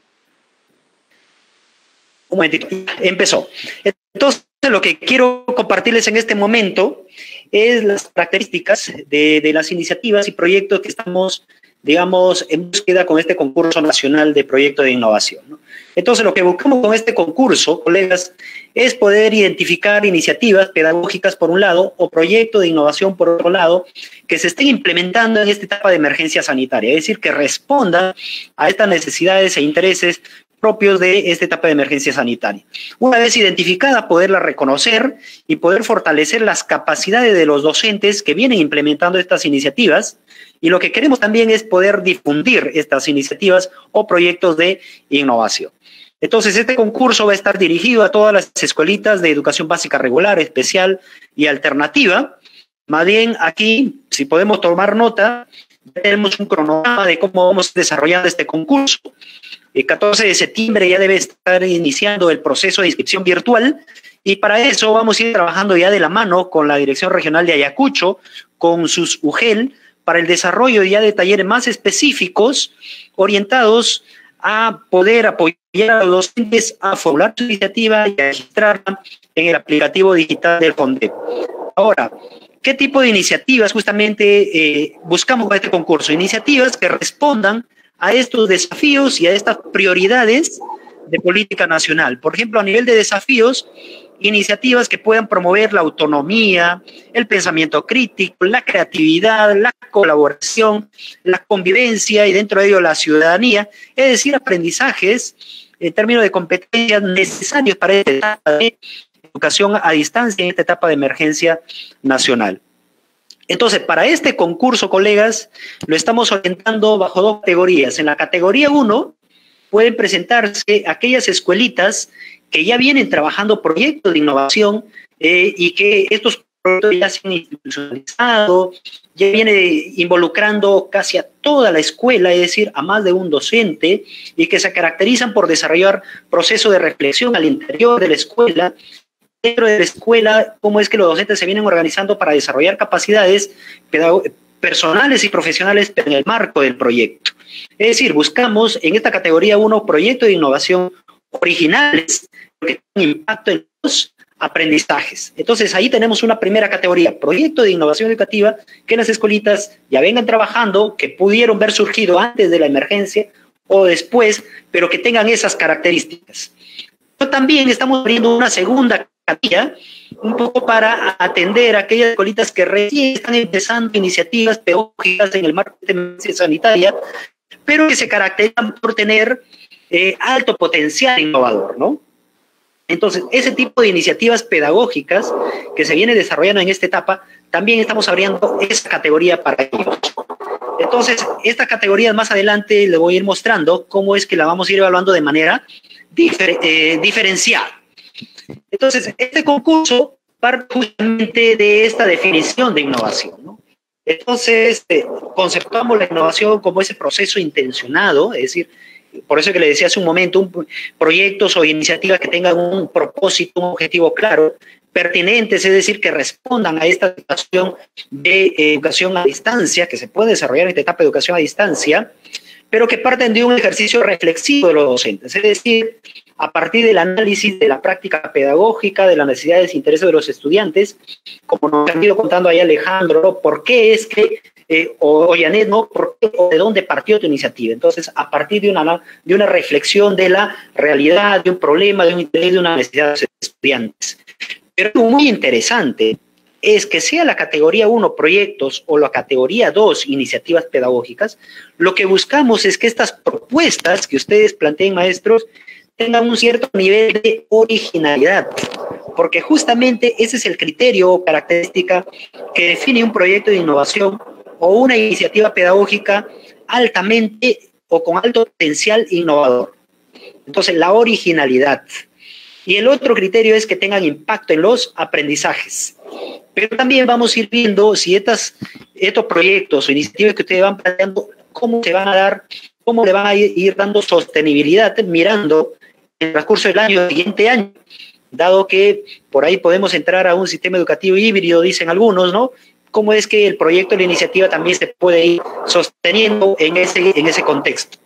Un momentito, empezó. Entonces, lo que quiero compartirles en este momento es las características de, de las iniciativas y proyectos que estamos, digamos, en búsqueda con este concurso nacional de proyectos de innovación, ¿no? Entonces, lo que buscamos con este concurso, colegas, es poder identificar iniciativas pedagógicas por un lado o proyectos de innovación por otro lado que se estén implementando en esta etapa de emergencia sanitaria, es decir, que respondan a estas necesidades e intereses propios de esta etapa de emergencia sanitaria. Una vez identificada, poderla reconocer y poder fortalecer las capacidades de los docentes que vienen implementando estas iniciativas, y lo que queremos también es poder difundir estas iniciativas o proyectos de innovación. Entonces, este concurso va a estar dirigido a todas las escuelitas de educación básica regular, especial y alternativa. Más bien, aquí, si podemos tomar nota, tenemos un cronograma de cómo vamos desarrollando este concurso. El catorce de septiembre ya debe estar iniciando el proceso de inscripción virtual y para eso vamos a ir trabajando ya de la mano con la Dirección Regional de Ayacucho, con sus U G E L, para el desarrollo ya de talleres más específicos orientados a poder apoyar a los docentes a formular su iniciativa y a registrarla en el aplicativo digital del FONDEB. Ahora, ¿qué tipo de iniciativas justamente eh, buscamos con este concurso? Iniciativas que respondan a estos desafíos y a estas prioridades de política nacional. Por ejemplo, a nivel de desafíos, iniciativas que puedan promover la autonomía, el pensamiento crítico, la creatividad, la colaboración, la convivencia y dentro de ello la ciudadanía, es decir, aprendizajes en términos de competencias necesarios para esta etapa de educación a distancia en esta etapa de emergencia nacional. Entonces, para este concurso, colegas, lo estamos orientando bajo dos categorías. En la categoría uno pueden presentarse aquellas escuelitas que ya vienen trabajando proyectos de innovación eh, y que estos proyectos ya se han institucionalizado, ya viene involucrando casi a toda la escuela, es decir, a más de un docente, y que se caracterizan por desarrollar procesos de reflexión al interior de la escuela, dentro de la escuela, cómo es que los docentes se vienen organizando para desarrollar capacidades personales y profesionales en el marco del proyecto. Es decir, buscamos en esta categoría uno proyectos de innovación originales que tienen impacto en los aprendizajes. Entonces, ahí tenemos una primera categoría, proyectos de innovación educativa que las escuelitas ya vengan trabajando, que pudieron ver surgido antes de la emergencia o después, pero que tengan esas características. Pero también estamos abriendo una segunda camilla, un poco para atender a aquellas escuelitas que recién están empezando iniciativas pedagógicas en el marco de emergencia sanitaria, pero que se caracterizan por tener eh, alto potencial innovador, ¿no? Entonces, ese tipo de iniciativas pedagógicas que se viene desarrollando en esta etapa, también estamos abriendo esa categoría para ellos. Entonces, esta categoría más adelante le voy a ir mostrando cómo es que la vamos a ir evaluando de manera difer eh, diferenciada. Entonces, este concurso parte justamente de esta definición de innovación, ¿no? Entonces, eh, conceptuamos la innovación como ese proceso intencionado, es decir, por eso que le decía hace un momento, un, proyectos o iniciativas que tengan un propósito, un objetivo claro, pertinentes, es decir, que respondan a esta situación de eh, educación a distancia, que se puede desarrollar en esta etapa de educación a distancia, pero que parten de un ejercicio reflexivo de los docentes, es decir, a partir del análisis de la práctica pedagógica, de las necesidades e intereses de los estudiantes, como nos han ido contando ahí Alejandro, ¿por qué es que, eh, o, o Janet, ¿no? ¿Por qué o de dónde partió tu iniciativa? Entonces, a partir de una, de una reflexión de la realidad, de un problema, de un interés, de una necesidad de los estudiantes. Pero algo muy interesante es que sea la categoría uno, proyectos, o la categoría dos, iniciativas pedagógicas, lo que buscamos es que estas propuestas que ustedes planteen, maestros, tengan un cierto nivel de originalidad, porque justamente ese es el criterio o característica que define un proyecto de innovación o una iniciativa pedagógica altamente o con alto potencial innovador. Entonces, la originalidad. Y el otro criterio es que tengan impacto en los aprendizajes. Pero también vamos a ir viendo si estas, estos proyectos o iniciativas que ustedes van planteando, cómo se van a dar, cómo le van a ir dando sostenibilidad, mirando en el transcurso del año, del siguiente año, dado que por ahí podemos entrar a un sistema educativo híbrido, dicen algunos, ¿no? Cómo es que el proyecto de la iniciativa también se puede ir sosteniendo en ese, en ese contexto.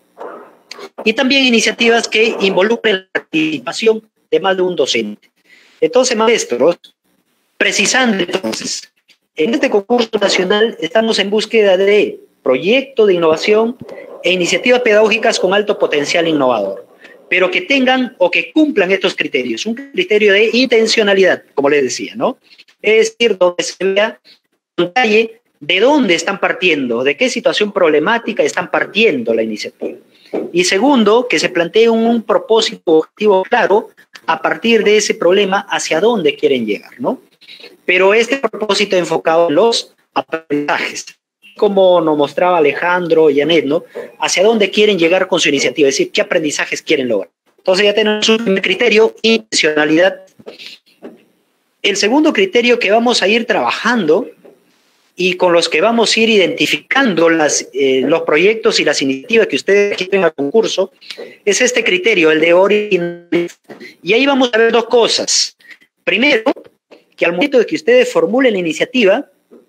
Y también iniciativas que involucren la participación de más de un docente. Entonces, maestros, precisando entonces, en este concurso nacional estamos en búsqueda de proyectos de innovación e iniciativas pedagógicas con alto potencial innovador, pero que tengan o que cumplan estos criterios, un criterio de intencionalidad, como les decía, ¿no? Es decir, donde se vea en detalle de dónde están partiendo, de qué situación problemática están partiendo la iniciativa. Y segundo, que se plantee un, un propósito objetivo claro a partir de ese problema hacia dónde quieren llegar, ¿no? Pero este propósito enfocado en los aprendizajes, como nos mostraba Alejandro y Janet, ¿no? Hacia dónde quieren llegar con su iniciativa, es decir, qué aprendizajes quieren lograr. Entonces ya tenemos un primer criterio, intencionalidad. El segundo criterio que vamos a ir trabajando y con los que vamos a ir identificando las, eh, los proyectos y las iniciativas que ustedes quieren al concurso, es este criterio, el de originalidad. Y ahí vamos a ver dos cosas. Primero, que al momento de que ustedes formulen la iniciativa,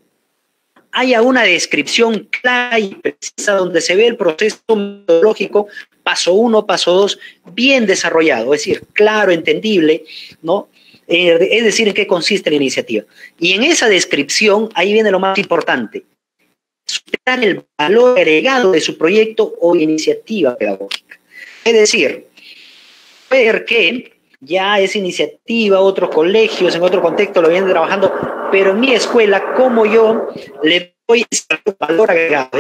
haya una descripción clara y precisa donde se ve el proceso metodológico, paso uno, paso dos, bien desarrollado, es decir, claro, entendible, ¿no? Es decir, en qué consiste la iniciativa. Y en esa descripción, ahí viene lo más importante, superar el valor agregado de su proyecto o iniciativa pedagógica. Es decir, ver que ya esa iniciativa, otros colegios, en otro contexto lo vienen trabajando, pero en mi escuela, ¿cómo yo le doy ese valor agregado?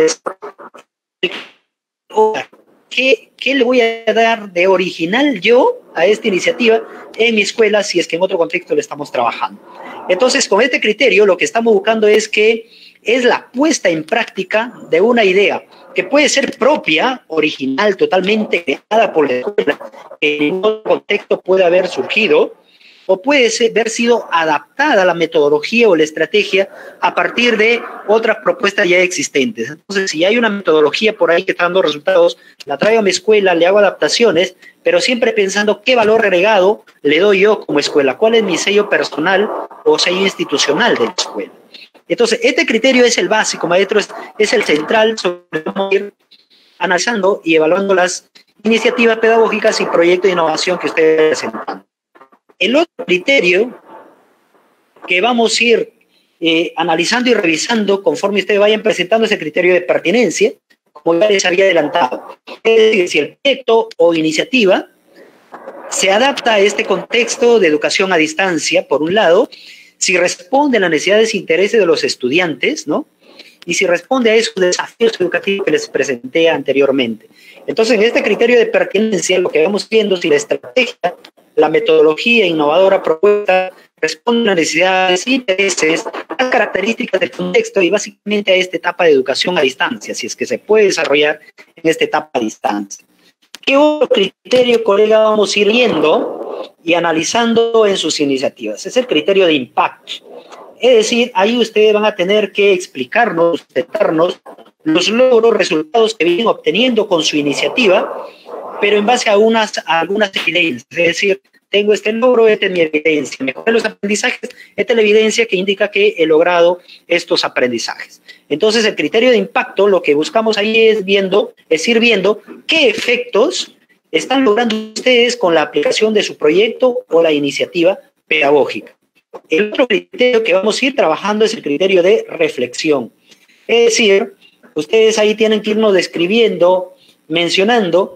¿Qué, ¿Qué le voy a dar de original yo a esta iniciativa en mi escuela si es que en otro contexto le estamos trabajando? Entonces, con este criterio, lo que estamos buscando es que es la puesta en práctica de una idea que puede ser propia, original, totalmente creada por la escuela, que en otro contexto puede haber surgido, o puede ser, haber sido adaptada a la metodología o la estrategia a partir de otras propuestas ya existentes. Entonces, si hay una metodología por ahí que está dando resultados, la traigo a mi escuela, le hago adaptaciones, pero siempre pensando qué valor agregado le doy yo como escuela, cuál es mi sello personal o sello institucional de la escuela. Entonces, este criterio es el básico, maestro, es, es el central sobre el que vamos a ir analizando y evaluando las iniciativas pedagógicas y proyectos de innovación que ustedes presentan. El otro criterio que vamos a ir eh, analizando y revisando conforme ustedes vayan presentando ese criterio de pertinencia, como ya les había adelantado. Es decir, si el proyecto o iniciativa se adapta a este contexto de educación a distancia, por un lado, si responde a las necesidades e intereses de los estudiantes, ¿no? Y si responde a esos desafíos educativos que les presenté anteriormente. Entonces, en este criterio de pertinencia, lo que vamos viendo es si la estrategia, la metodología innovadora propuesta responde a las necesidades e intereses, a las características del contexto y básicamente a esta etapa de educación a distancia, si es que se puede desarrollar en esta etapa a distancia. ¿Qué otro criterio, colega, vamos a ir viendo y analizando en sus iniciativas? Es el criterio de impacto. Es decir, ahí ustedes van a tener que explicarnos, presentarnos los logros, resultados que vienen obteniendo con su iniciativa, pero en base a, unas, a algunas evidencias. Es decir, tengo este logro, esta es mi evidencia. Mejoré los aprendizajes, esta es la evidencia que indica que he logrado estos aprendizajes. Entonces, el criterio de impacto, lo que buscamos ahí es, viendo, es ir viendo qué efectos están logrando ustedes con la aplicación de su proyecto o la iniciativa pedagógica. El otro criterio que vamos a ir trabajando es el criterio de reflexión. Es decir, ustedes ahí tienen que irnos describiendo, mencionando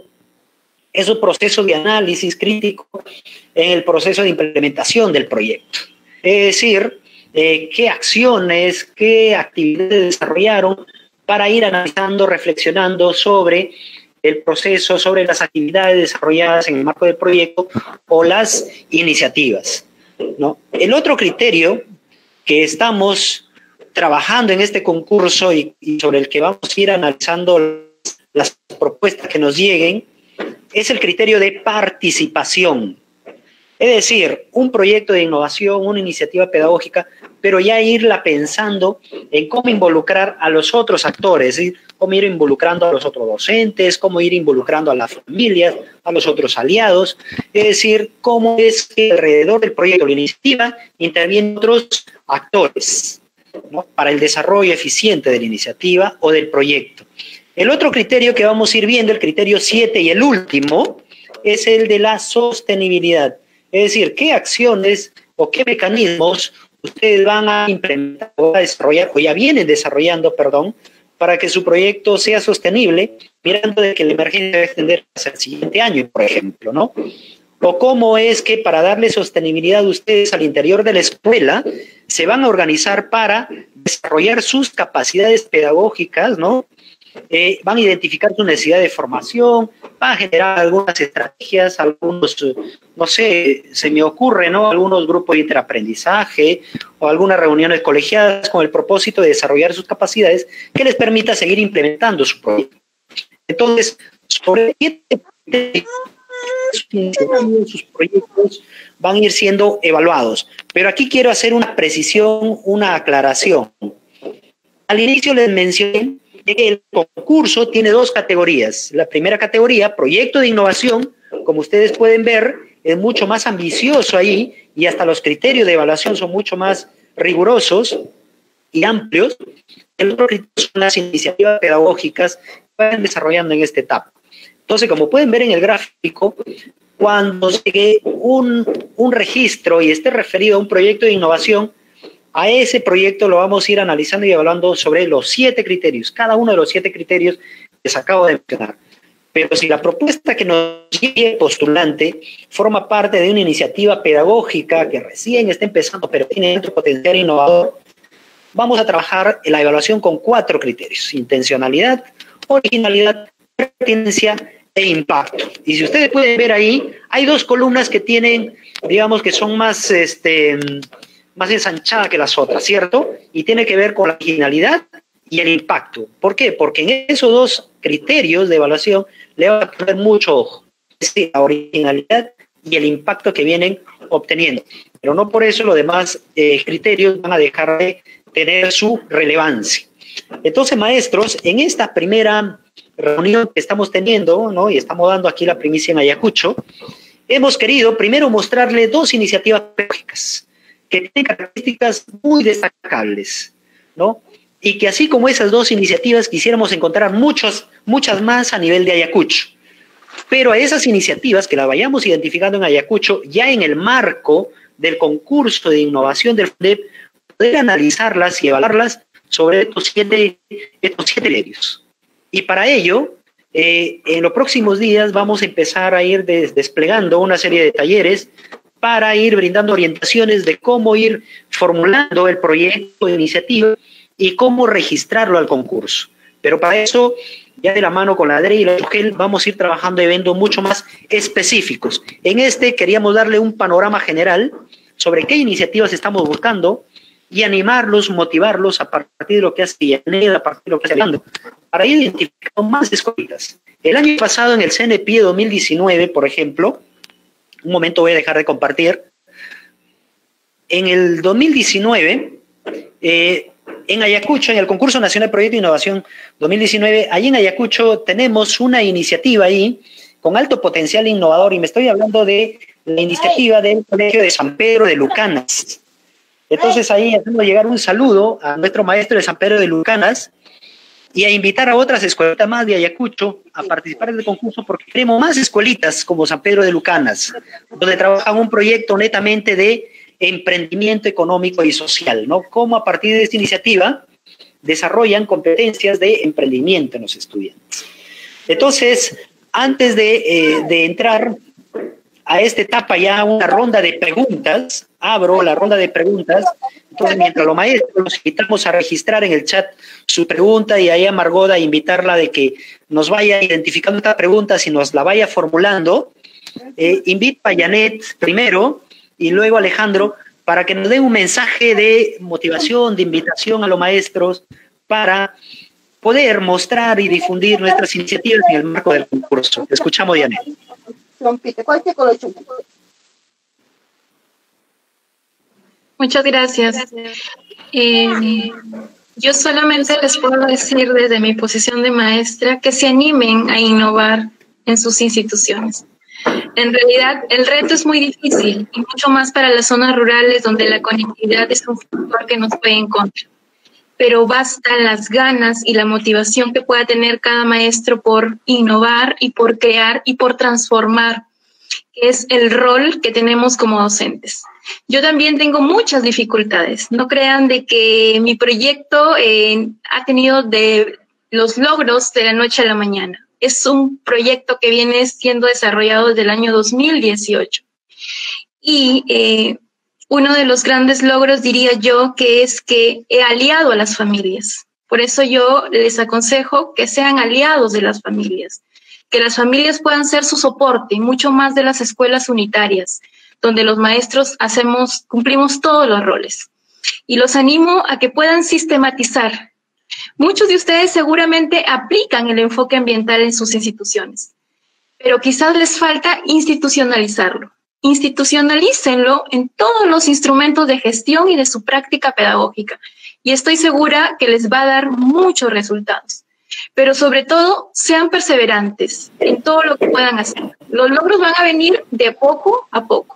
esos procesos de análisis crítico en el proceso de implementación del proyecto. Es decir, eh, qué acciones, qué actividades desarrollaron para ir analizando, reflexionando sobre el proceso, sobre las actividades desarrolladas en el marco del proyecto o las iniciativas, ¿no? El otro criterio que estamos trabajando en este concurso y, y sobre el que vamos a ir analizando las propuestas que nos lleguen es el criterio de participación. Es decir, un proyecto de innovación, una iniciativa pedagógica, pero ya irla pensando en cómo involucrar a los otros actores, es decir, cómo ir involucrando a los otros docentes, cómo ir involucrando a las familias, a los otros aliados, es decir, cómo es que alrededor del proyecto o la iniciativa intervienen otros actores, ¿no?, para el desarrollo eficiente de la iniciativa o del proyecto. El otro criterio que vamos a ir viendo, el criterio siete y el último, es el de la sostenibilidad. Es decir, qué acciones o qué mecanismos ustedes van a implementar o a desarrollar, o ya vienen desarrollando, perdón, para que su proyecto sea sostenible, mirando de que la emergencia va a extender hasta el siguiente año, por ejemplo, ¿no? O cómo es que para darle sostenibilidad a ustedes al interior de la escuela se van a organizar para desarrollar sus capacidades pedagógicas, ¿no? Eh, van a identificar su necesidad de formación, van a generar algunas estrategias, algunos, no sé, se me ocurre, ¿no?, algunos grupos de interaprendizaje o algunas reuniones colegiadas con el propósito de desarrollar sus capacidades que les permita seguir implementando su proyecto. Entonces, sobre sus proyectos van a ir siendo evaluados. Pero aquí quiero hacer una precisión, una aclaración. Al inicio les mencioné que el concurso tiene dos categorías. La primera categoría, proyecto de innovación, como ustedes pueden ver, es mucho más ambicioso ahí y hasta los criterios de evaluación son mucho más rigurosos y amplios. El otro criterio son las iniciativas pedagógicas que van desarrollando en esta etapa. Entonces, como pueden ver en el gráfico, cuando llegue un, un registro y esté referido a un proyecto de innovación, a ese proyecto lo vamos a ir analizando y evaluando sobre los siete criterios, cada uno de los siete criterios que les acabo de mencionar. Pero si la propuesta que nos llegue postulante forma parte de una iniciativa pedagógica que recién está empezando, pero tiene otro potencial innovador, vamos a trabajar en la evaluación con cuatro criterios: intencionalidad, originalidad, pertinencia e impacto. Y si ustedes pueden ver ahí, hay dos columnas que tienen, digamos que son más... este más ensanchada que las otras, ¿cierto? Y tiene que ver con la originalidad y el impacto. ¿Por qué? Porque en esos dos criterios de evaluación le va a poner mucho ojo. Es decir, la originalidad y el impacto que vienen obteniendo. Pero no por eso los demás eh, criterios van a dejar de tener su relevancia. Entonces, maestros, en esta primera reunión que estamos teniendo, ¿no?, y estamos dando aquí la primicia en Ayacucho, hemos querido primero mostrarle dos iniciativas pedagógicas que tienen características muy destacables, ¿no? Y que así como esas dos iniciativas quisiéramos encontrar muchos, muchas más a nivel de Ayacucho. Pero a esas iniciativas que las vayamos identificando en Ayacucho, ya en el marco del concurso de innovación del FONDEP, poder analizarlas y evaluarlas sobre estos siete, estos siete criterios. Y para ello, eh, en los próximos días vamos a empezar a ir des desplegando una serie de talleres para ir brindando orientaciones de cómo ir formulando el proyecto de iniciativa y cómo registrarlo al concurso. Pero para eso, ya de la mano con la ADRE y la UGEL, vamos a ir trabajando eventos mucho más específicos. En este queríamos darle un panorama general sobre qué iniciativas estamos buscando y animarlos, motivarlos a partir de lo que hace Yanet, a partir de lo que hace Alejandro, para ir identificando más escuelitas. El año pasado, en el C N P I E dos mil diecinueve, por ejemplo, un momento voy a dejar de compartir, en el dos mil diecinueve, eh, en Ayacucho, en el Concurso Nacional de Proyecto de Innovación dos mil diecinueve, allí en Ayacucho tenemos una iniciativa ahí con alto potencial innovador, y me estoy hablando de la iniciativa del Colegio de San Pedro de Lucanas. Entonces ahí hacemos llegar un saludo a nuestro maestro de San Pedro de Lucanas y a invitar a otras escuelitas más de Ayacucho a participar del concurso, porque queremos más escuelitas como San Pedro de Lucanas, donde trabajan un proyecto netamente de emprendimiento económico y social, ¿no? Cómo a partir de esta iniciativa desarrollan competencias de emprendimiento en los estudiantes. Entonces, antes de, eh, de entrar a esta etapa ya una ronda de preguntas, abro la ronda de preguntas. Entonces, mientras los maestros los invitamos a registrar en el chat su pregunta, y ahí a Margot a invitarla de que nos vaya identificando esta pregunta, si nos la vaya formulando. Eh, invito a Yanet primero y luego a Alejandro para que nos den un mensaje de motivación, de invitación a los maestros para poder mostrar y difundir nuestras iniciativas en el marco del concurso. Te escuchamos, Yanet. Muchas gracias. Eh, yo solamente les puedo decir desde mi posición de maestra que se animen a innovar en sus instituciones. En realidad, el reto es muy difícil, y mucho más para las zonas rurales donde la conectividad es un factor que nos puede en contra. Pero bastan las ganas y la motivación que pueda tener cada maestro por innovar y por crear y por transformar, que es el rol que tenemos como docentes. Yo también tengo muchas dificultades. No crean de que mi proyecto eh, ha tenido de los logros de la noche a la mañana. Es un proyecto que viene siendo desarrollado desde el año dos mil dieciocho. Y eh, uno de los grandes logros, diría yo, que es que he aliado a las familias. Por eso yo les aconsejo que sean aliados de las familias, que las familias puedan ser su soporte, mucho más de las escuelas unitarias, donde los maestros hacemos, cumplimos todos los roles. Y los animo a que puedan sistematizar. Muchos de ustedes seguramente aplican el enfoque ambiental en sus instituciones, pero quizás les falta institucionalizarlo. Institucionalícenlo en todos los instrumentos de gestión y de su práctica pedagógica, y estoy segura que les va a dar muchos resultados. Pero sobre todo, sean perseverantes en todo lo que puedan hacer. Los logros van a venir de poco a poco.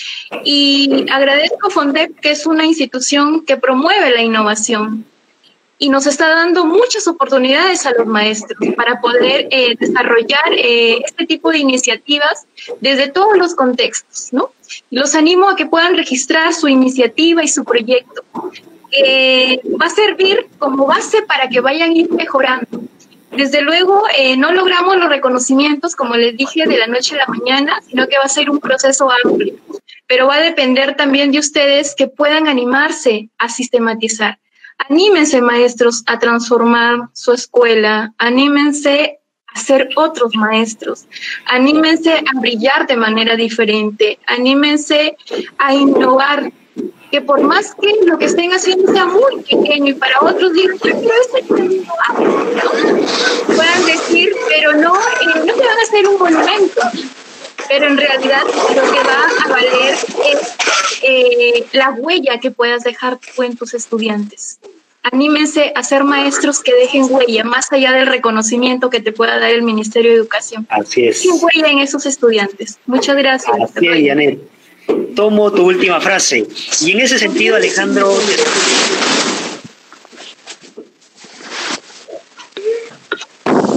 Y agradezco a FONDEP, que es una institución que promueve la innovación y nos está dando muchas oportunidades a los maestros para poder eh, desarrollar eh, este tipo de iniciativas desde todos los contextos, ¿no? Los animo a que puedan registrar su iniciativa y su proyecto. Eh, va a servir como base para que vayan a ir mejorando. Desde luego, eh, no logramos los reconocimientos, como les dije, de la noche a la mañana, sino que va a ser un proceso amplio. Pero va a depender también de ustedes que puedan animarse a sistematizar. Anímense, maestros, a transformar su escuela. Anímense a ser otros maestros. Anímense a brillar de manera diferente. Anímense a innovar. Que por más que lo que estén haciendo sea muy pequeño y para otros digan, pero eso es innovable, ¿no? Puedan decir, pero no, eh, no te van a hacer un monumento. Pero en realidad lo que va a valer es eh, la huella que puedas dejar tú en tus estudiantes. Anímense a ser maestros que dejen huella, más allá del reconocimiento que te pueda dar el Ministerio de Educación. Así es. Dejen huella en esos estudiantes. Muchas gracias. Así es, Yanet. Tomo tu última frase. Y en ese sentido, Alejandro...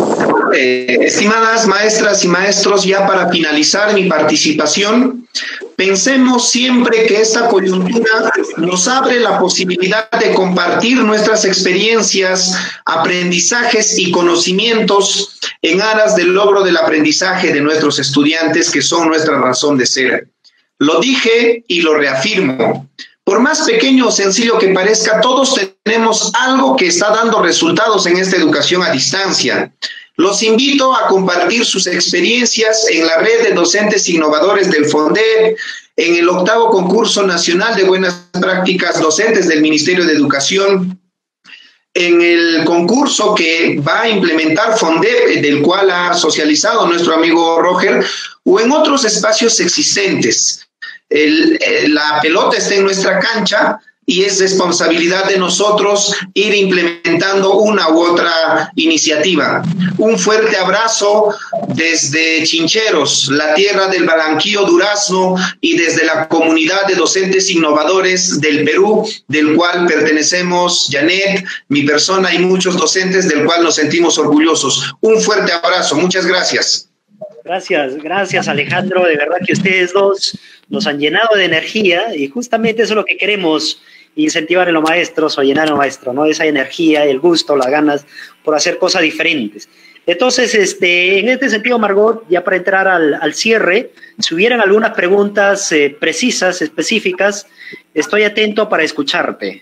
Eh, estimadas maestras y maestros, ya para finalizar mi participación, Pensemos siempre que esta coyuntura nos abre la posibilidad de compartir nuestras experiencias, aprendizajes y conocimientos en aras del logro del aprendizaje de nuestros estudiantes, que son nuestra razón de ser. Lo dije y lo reafirmo. Por más pequeño o sencillo que parezca, todos tenemos algo que está dando resultados en esta educación a distancia. Los invito a compartir sus experiencias en la red de docentes innovadores del FONDEP, en el octavo concurso nacional de buenas prácticas docentes del Ministerio de Educación, en el concurso que va a implementar FONDEP, del cual ha socializado nuestro amigo Roger, o en otros espacios existentes. El, la pelota está en nuestra cancha y es responsabilidad de nosotros ir implementando una u otra iniciativa. Un fuerte abrazo desde Chincheros, la tierra del Balanquío Durazno, y desde la comunidad de docentes innovadores del Perú, del cual pertenecemos Janet, mi persona y muchos docentes, del cual nos sentimos orgullosos. Un fuerte abrazo, muchas gracias. Gracias, gracias Alejandro, de verdad que ustedes dos nos han llenado de energía y justamente eso es lo que queremos incentivar en los maestros o llenar a los maestros, ¿no? Esa energía, el gusto, las ganas por hacer cosas diferentes. Entonces, este, en este sentido, Margot, ya para entrar al, al cierre, si hubieran algunas preguntas eh, precisas, específicas, estoy atento para escucharte.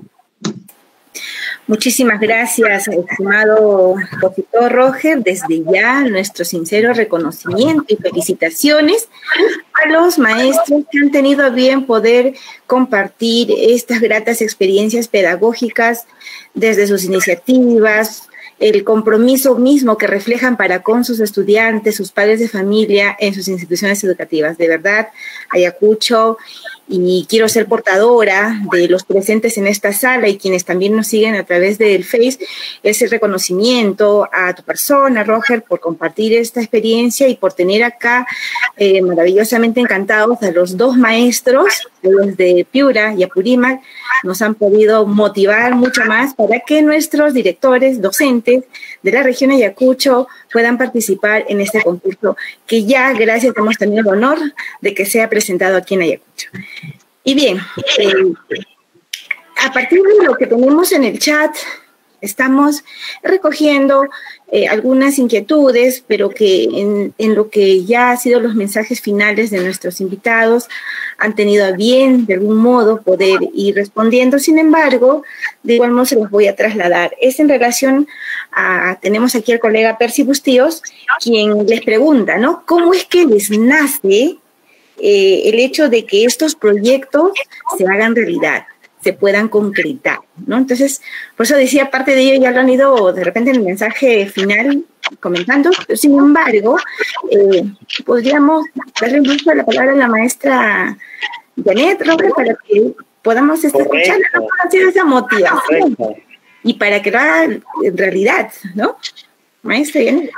Muchísimas gracias, estimado expositor Roger. Desde ya, nuestro sincero reconocimiento y felicitaciones a los maestros que han tenido a bien poder compartir estas gratas experiencias pedagógicas desde sus iniciativas, el compromiso mismo que reflejan para con sus estudiantes, sus padres de familia en sus instituciones educativas. De verdad, Ayacucho, y quiero ser portadora de los presentes en esta sala y quienes también nos siguen a través del Face, ese reconocimiento a tu persona, Roger, por compartir esta experiencia y por tener acá eh, maravillosamente encantados a los dos maestros, los de Piura y Apurímac, nos han podido motivar mucho más para que nuestros directores, docentes de la región Ayacucho puedan participar en este concurso que ya, gracias, hemos tenido el honor de que sea presentado aquí en Ayacucho. Y bien, eh, a partir de lo que tenemos en el chat, estamos recogiendo eh, algunas inquietudes, pero que en, en lo que ya han sido los mensajes finales de nuestros invitados, han tenido a bien, de algún modo, poder ir respondiendo. Sin embargo, de igual modo se los voy a trasladar. Es en relación a, tenemos aquí al colega Percy Bustíos, quien les pregunta, ¿no? ¿Cómo es que les nace eh, el hecho de que estos proyectos se hagan realidad, se puedan concretar, ¿no? Entonces, por eso decía, parte de ello ya lo han ido de repente en el mensaje final comentando, pero sin embargo, eh, podríamos darle un uso de la palabra a la maestra Janet, Robert, para que podamos este, escuchar esa motivación. Correcto. Y para que lo haga en realidad, ¿no? Maestra Janet.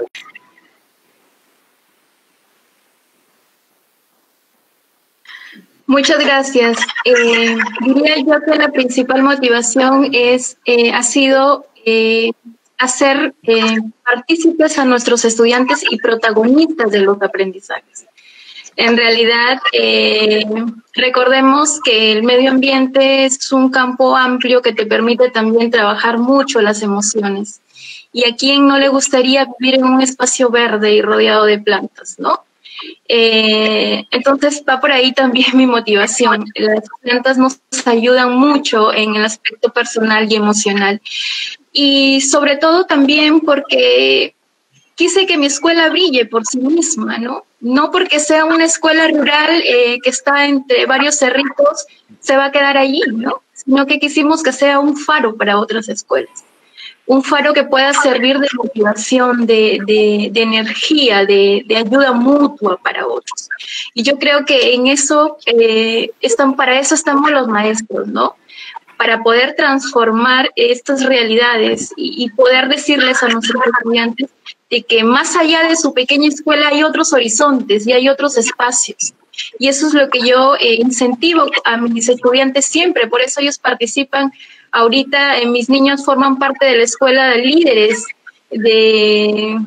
Muchas gracias. Eh, diría yo que la principal motivación es, eh, ha sido eh, hacer eh, partícipes a nuestros estudiantes y protagonistas de los aprendizajes. En realidad, eh, recordemos que el medio ambiente es un campo amplio que te permite también trabajar mucho las emociones. Y a quien no le gustaría vivir en un espacio verde y rodeado de plantas, ¿no? Eh, entonces va por ahí también mi motivación. Las plantas nos ayudan mucho en el aspecto personal y emocional. Y sobre todo también porque quise que mi escuela brille por sí misma, ¿no? No porque sea una escuela rural eh, que está entre varios cerritos, se va a quedar allí, ¿no? Sino que quisimos que sea un faro para otras escuelas. Un faro que pueda servir de motivación, de, de, de energía, de, de ayuda mutua para otros. Y yo creo que en eso, eh, están, para eso estamos los maestros, ¿no? Para poder transformar estas realidades y, y poder decirles a nuestros estudiantes de que más allá de su pequeña escuela hay otros horizontes y hay otros espacios. Y eso es lo que yo eh, incentivo a mis estudiantes siempre, por eso ellos participan. Ahorita eh, mis niños forman parte de la escuela de líderes de,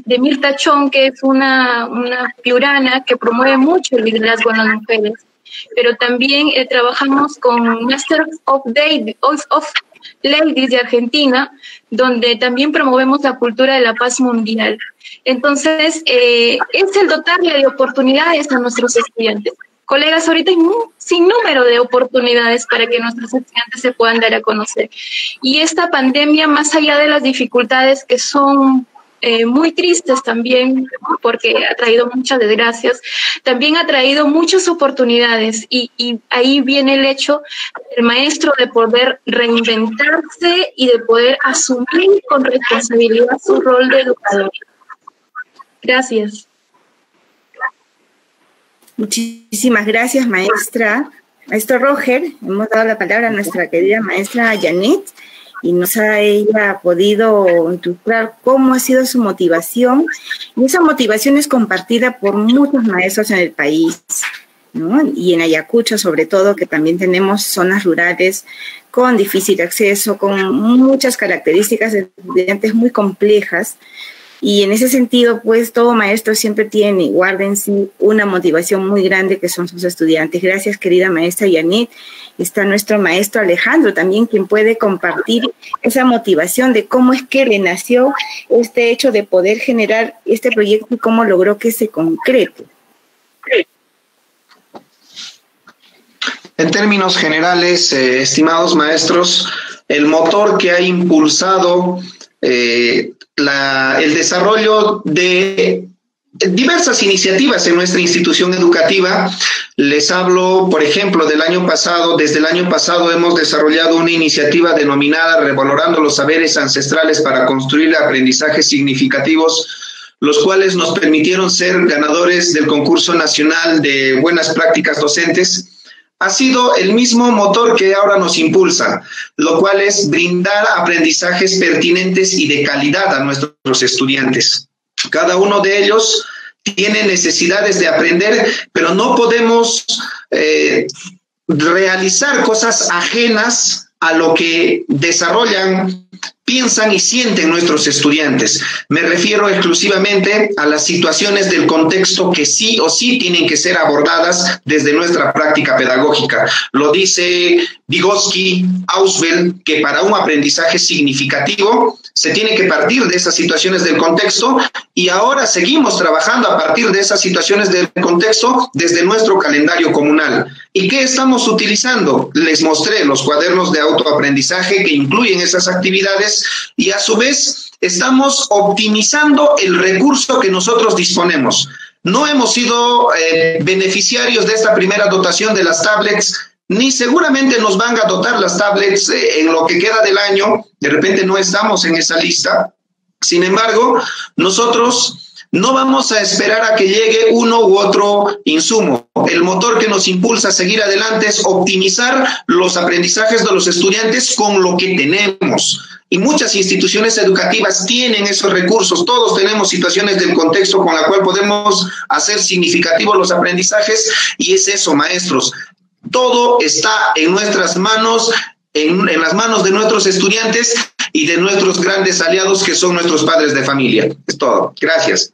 de Mirta Chong, que es una, una piurana que promueve mucho el liderazgo en las mujeres. Pero también eh, trabajamos con Masters of, Day, of, of Ladies de Argentina, donde también promovemos la cultura de la paz mundial. Entonces, eh, es el dotarle de oportunidades a nuestros estudiantes. Colegas, ahorita hay un sinnúmero de oportunidades para que nuestros estudiantes se puedan dar a conocer. Y esta pandemia, más allá de las dificultades que son eh, muy tristes también, porque ha traído muchas desgracias, también ha traído muchas oportunidades. Y, y ahí viene el hecho del maestro de poder reinventarse y de poder asumir con responsabilidad su rol de educador. Gracias. Muchísimas gracias, maestra. Maestro Roger, hemos dado la palabra a nuestra querida maestra Janet y nos ha ella podido ilustrar cómo ha sido su motivación. Y esa motivación es compartida por muchos maestros en el país, ¿no? Y en Ayacucho, sobre todo, que también tenemos zonas rurales con difícil acceso, con muchas características de estudiantes muy complejas. Y en ese sentido, pues, todo maestro siempre tiene, guarda en sí una motivación muy grande que son sus estudiantes. Gracias, querida maestra Janet. Está nuestro maestro Alejandro también, quien puede compartir esa motivación de cómo es que le nació este hecho de poder generar este proyecto y cómo logró que se concrete. En términos generales, eh, estimados maestros, el motor que ha impulsado eh, La, el desarrollo de diversas iniciativas en nuestra institución educativa. Les hablo, por ejemplo, del año pasado. Desde el año pasado hemos desarrollado una iniciativa denominada Revalorando los Saberes Ancestrales para construir aprendizajes significativos, los cuales nos permitieron ser ganadores del concurso nacional de buenas prácticas docentes. Ha sido el mismo motor que ahora nos impulsa, lo cual es brindar aprendizajes pertinentes y de calidad a nuestros estudiantes. Cada uno de ellos tiene necesidades de aprender, pero no podemos eh, realizar cosas ajenas a lo que desarrollan, piensan y sienten nuestros estudiantes. Me refiero exclusivamente a las situaciones del contexto que sí o sí tienen que ser abordadas desde nuestra práctica pedagógica. Lo dice Vygotsky, Ausubel, que para un aprendizaje significativo se tiene que partir de esas situaciones del contexto, y ahora seguimos trabajando a partir de esas situaciones del contexto desde nuestro calendario comunal. ¿Y qué estamos utilizando? Les mostré los cuadernos de autoaprendizaje que incluyen esas actividades, y a su vez estamos optimizando el recurso que nosotros disponemos. No hemos sido eh, beneficiarios de esta primera dotación de las tablets, ni seguramente nos van a dotar las tablets eh, en lo que queda del año. De repente no estamos en esa lista. Sin embargo, nosotros no vamos a esperar a que llegue uno u otro insumo. El motor que nos impulsa a seguir adelante es optimizar los aprendizajes de los estudiantes con lo que tenemos. Y muchas instituciones educativas tienen esos recursos. Todos tenemos situaciones del contexto con la cual podemos hacer significativos los aprendizajes, y es eso, maestros. Todo está en nuestras manos, en, en las manos de nuestros estudiantes y de nuestros grandes aliados, que son nuestros padres de familia. Es todo. Gracias.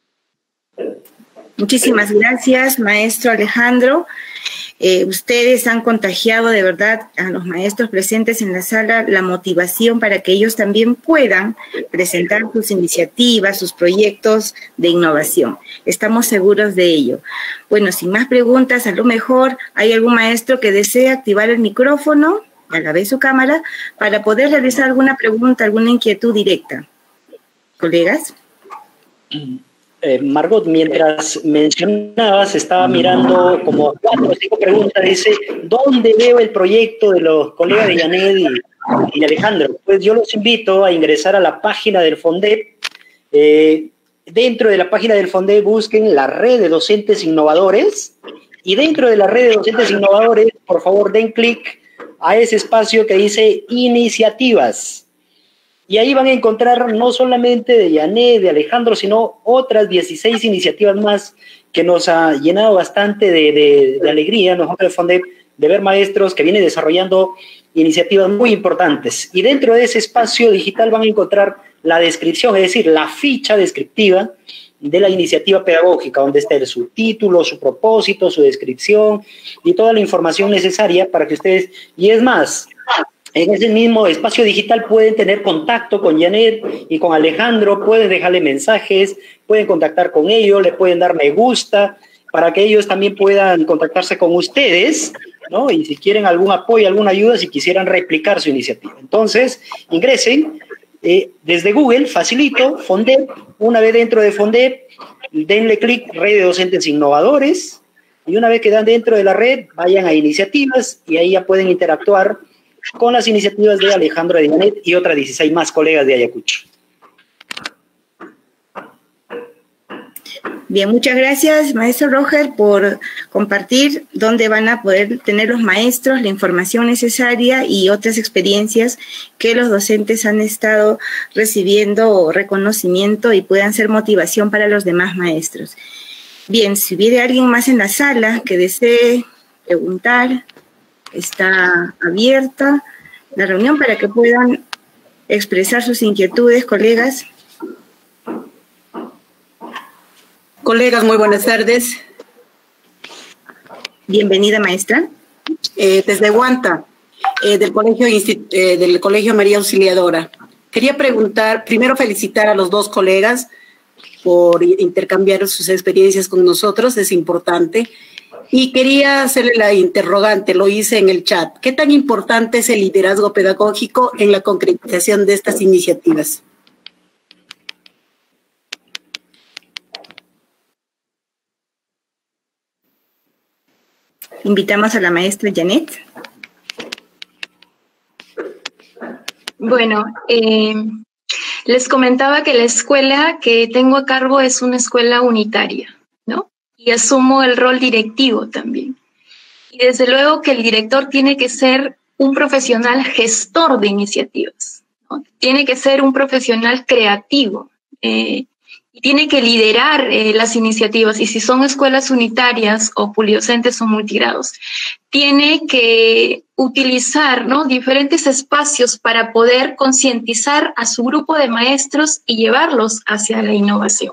Muchísimas gracias, maestro Alejandro. Eh, ustedes han contagiado de verdad a los maestros presentes en la sala la motivación para que ellos también puedan presentar sus iniciativas, sus proyectos de innovación. Estamos seguros de ello. Bueno, sin más preguntas, a lo mejor hay algún maestro que desee activar el micrófono, a la vez su cámara, para poder realizar alguna pregunta, alguna inquietud directa. ¿Colegas? Eh, Margot, mientras mencionabas, estaba mirando como cuatro o cinco preguntas. Dice, ¿dónde veo el proyecto de los colegas de Janet y, y Alejandro? Pues yo los invito a ingresar a la página del FONDEP. Eh, dentro de la página del FONDEP busquen la red de docentes innovadores, y dentro de la red de docentes innovadores, por favor, den clic a ese espacio que dice iniciativas. Y ahí van a encontrar no solamente de Janet, de Alejandro, sino otras dieciséis iniciativas más que nos ha llenado bastante de, de, de alegría, nosotros de FONDEP, de ver maestros que vienen desarrollando iniciativas muy importantes. Y dentro de ese espacio digital van a encontrar la descripción, es decir, la ficha descriptiva de la iniciativa pedagógica, donde está el subtítulo, su propósito, su descripción y toda la información necesaria para que ustedes, y es más, en ese mismo espacio digital pueden tener contacto con Janet y con Alejandro, pueden dejarle mensajes, pueden contactar con ellos, le pueden dar me gusta, para que ellos también puedan contactarse con ustedes, ¿no? Y si quieren algún apoyo, alguna ayuda, si quisieran replicar su iniciativa. Entonces, ingresen eh, desde Google, facilito, FONDEP, una vez dentro de FONDEP, denle clic, Red de Docentes Innovadores, y una vez que dan dentro de la red, vayan a iniciativas, y ahí ya pueden interactuar con las iniciativas de Alejandro de Janet y otras dieciséis más colegas de Ayacucho. Bien, muchas gracias, maestro Roger, por compartir dónde van a poder tener los maestros la información necesaria y otras experiencias que los docentes han estado recibiendo reconocimiento y puedan ser motivación para los demás maestros. Bien, si hubiera alguien más en la sala que desee preguntar, está abierta la reunión para que puedan expresar sus inquietudes, colegas. Colegas, muy buenas tardes. Bienvenida, maestra. Eh, desde Huanta, eh, del, colegio, eh, del Colegio María Auxiliadora. Quería preguntar, primero felicitar a los dos colegas por intercambiar sus experiencias con nosotros, es importante. Y quería hacerle la interrogante, lo hice en el chat. ¿Qué tan importante es el liderazgo pedagógico en la concretización de estas iniciativas? Invitamos a la maestra Janet. Bueno, eh, les comentaba que la escuela que tengo a cargo es una escuela unitaria, ¿no? Y asumo el rol directivo también. Y desde luego que el director tiene que ser un profesional gestor de iniciativas, ¿no? Tiene que ser un profesional creativo, eh, y tiene que liderar eh, las iniciativas, y si son escuelas unitarias o polidocentes o multigrados, tiene que utilizar, ¿no?, diferentes espacios para poder concientizar a su grupo de maestros y llevarlos hacia la innovación.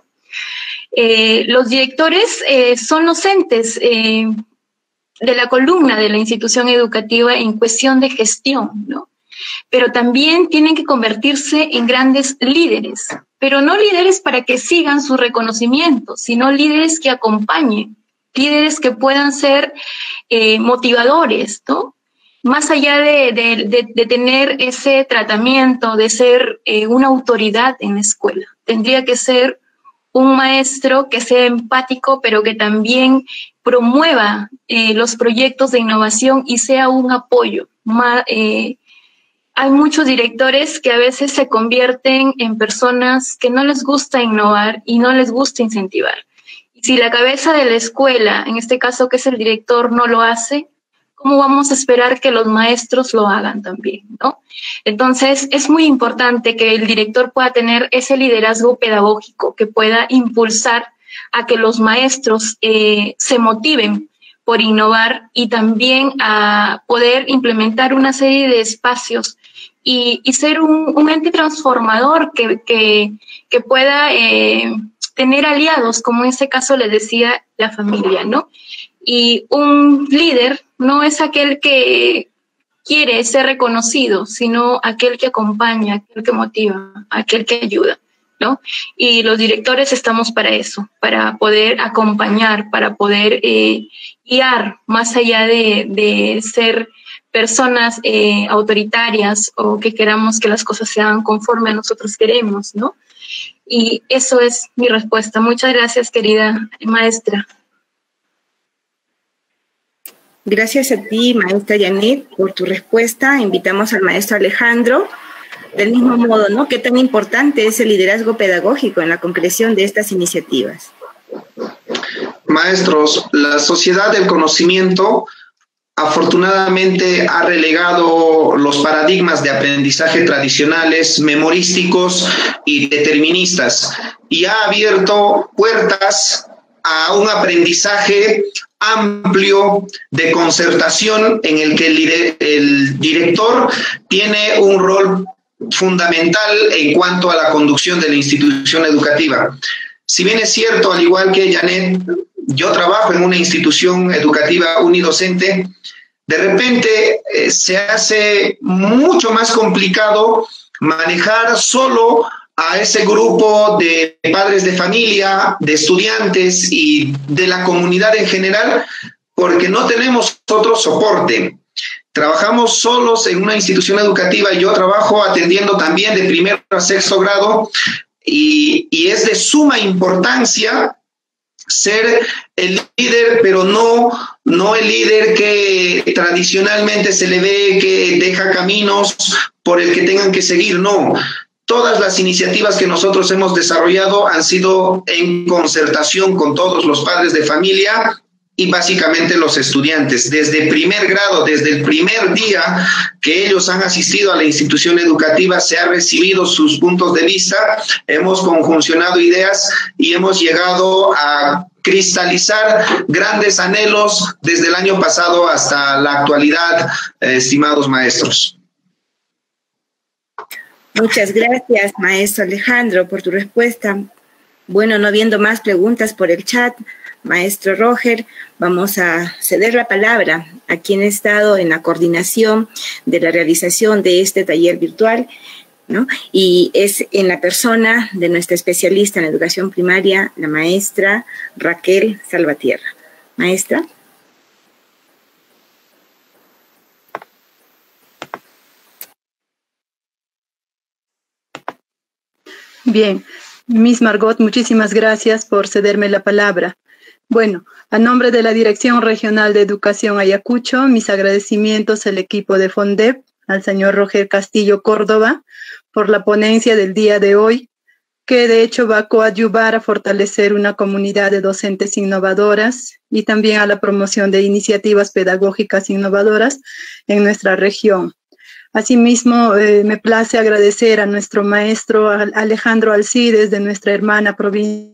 Eh, los directores eh, son los entes eh, de la columna de la institución educativa en cuestión de gestión, ¿no? Pero también tienen que convertirse en grandes líderes, pero no líderes para que sigan su reconocimiento, sino líderes que acompañen, líderes que puedan ser eh, motivadores, ¿no? Más allá de, de, de, de tener ese tratamiento, de ser eh, una autoridad en la escuela, tendría que ser un maestro que sea empático, pero que también promueva eh, los proyectos de innovación y sea un apoyo. Ma, eh, Hay muchos directores que a veces se convierten en personas que no les gusta innovar y no les gusta incentivar. Y si la cabeza de la escuela, en este caso que es el director, no lo hace, ¿cómo vamos a esperar que los maestros lo hagan también, ¿no? Entonces, es muy importante que el director pueda tener ese liderazgo pedagógico, que pueda impulsar a que los maestros eh, se motiven por innovar y también a poder implementar una serie de espacios y, y ser un, un ente transformador que, que, que pueda eh, tener aliados, como en este caso les decía, la familia, ¿no? Y un líder no es aquel que quiere ser reconocido, sino aquel que acompaña, aquel que motiva, aquel que ayuda, ¿no? Y los directores estamos para eso, para poder acompañar, para poder eh, guiar, más allá de, de ser personas eh, autoritarias o que queramos que las cosas sean conforme a nosotros queremos, ¿no? Y eso es mi respuesta. Muchas gracias, querida maestra. Gracias a ti, maestra Janet, por tu respuesta. Invitamos al maestro Alejandro. Del mismo modo, ¿no? ¿Qué tan importante es el liderazgo pedagógico en la concreción de estas iniciativas? Maestros, la sociedad del conocimiento afortunadamente ha relegado los paradigmas de aprendizaje tradicionales, memorísticos y deterministas, y ha abierto puertas a un aprendizaje amplio de concertación en el que el, el director tiene un rol fundamental en cuanto a la conducción de la institución educativa. Si bien es cierto, al igual que Janet, yo trabajo en una institución educativa unidocente, de repente eh, se hace mucho más complicado manejar solo a ese grupo de padres de familia, de estudiantes y de la comunidad en general, porque no tenemos otro soporte. Trabajamos solos en una institución educativa y yo trabajo atendiendo también de primero a sexto grado y, y es de suma importancia ser el líder, pero no, no el líder que tradicionalmente se le ve que deja caminos por el que tengan que seguir, no. Todas las iniciativas que nosotros hemos desarrollado han sido en concertación con todos los padres de familia y básicamente los estudiantes. Desde primer grado, desde el primer día que ellos han asistido a la institución educativa, se han recibido sus puntos de vista, hemos conjuncionado ideas y hemos llegado a cristalizar grandes anhelos desde el año pasado hasta la actualidad, eh, estimados maestros. Muchas gracias, maestro Alejandro, por tu respuesta. Bueno, no viendo más preguntas por el chat, maestro Roger, vamos a ceder la palabra a quien ha estado en la coordinación de la realización de este taller virtual, ¿no? Y es en la persona de nuestra especialista en educación primaria, la maestra Raquel Salvatierra. Maestra. Bien, Miss Margot, muchísimas gracias por cederme la palabra. Bueno, a nombre de la Dirección Regional de Educación Ayacucho, mis agradecimientos al equipo de FONDEP, al señor Roger Castillo Córdoba, por la ponencia del día de hoy, que de hecho va a coadyuvar a fortalecer una comunidad de docentes innovadoras y también a la promoción de iniciativas pedagógicas innovadoras en nuestra región. Asimismo, eh, me place agradecer a nuestro maestro Alejandro Alcides de nuestra hermana provincia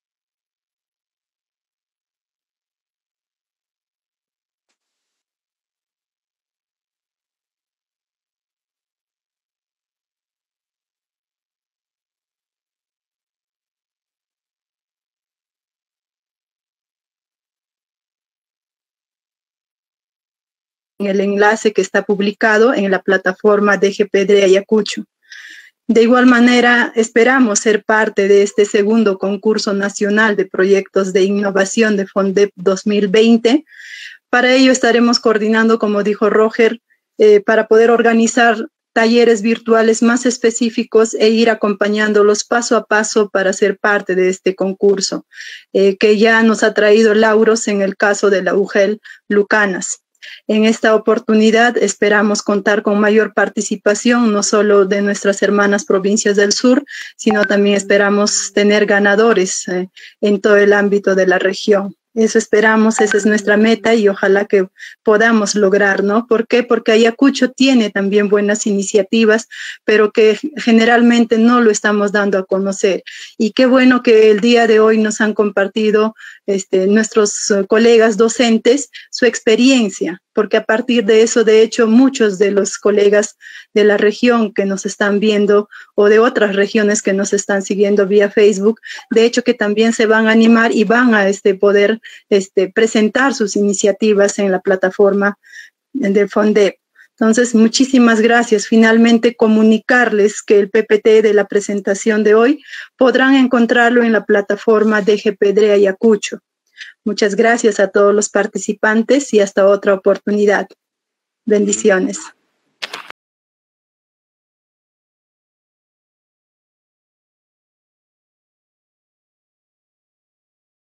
en el enlace que está publicado en la plataforma D G P D Ayacucho. De igual manera, esperamos ser parte de este segundo concurso nacional de proyectos de innovación de FONDEP dos mil veinte. Para ello estaremos coordinando, como dijo Roger, eh, para poder organizar talleres virtuales más específicos e ir acompañándolos paso a paso para ser parte de este concurso, eh, que ya nos ha traído lauros en el caso de la U G E L Lucanas. En esta oportunidad esperamos contar con mayor participación, no solo de nuestras hermanas provincias del sur, sino también esperamos tener ganadores eh, en todo el ámbito de la región. Eso esperamos, esa es nuestra meta y ojalá que podamos lograr, ¿no? ¿Por qué? Porque Ayacucho tiene también buenas iniciativas, pero que generalmente no lo estamos dando a conocer. Y qué bueno que el día de hoy nos han compartido este, nuestros uh, colegas docentes su experiencia, porque a partir de eso, de hecho, muchos de los colegas de la región que nos están viendo o de otras regiones que nos están siguiendo vía Facebook, de hecho que también se van a animar y van a este, poder este, presentar sus iniciativas en la plataforma de FONDEP. Entonces, muchísimas gracias. Finalmente, comunicarles que el P P T de la presentación de hoy podrán encontrarlo en la plataforma D G P D Ayacucho. Muchas gracias a todos los participantes y hasta otra oportunidad. Bendiciones.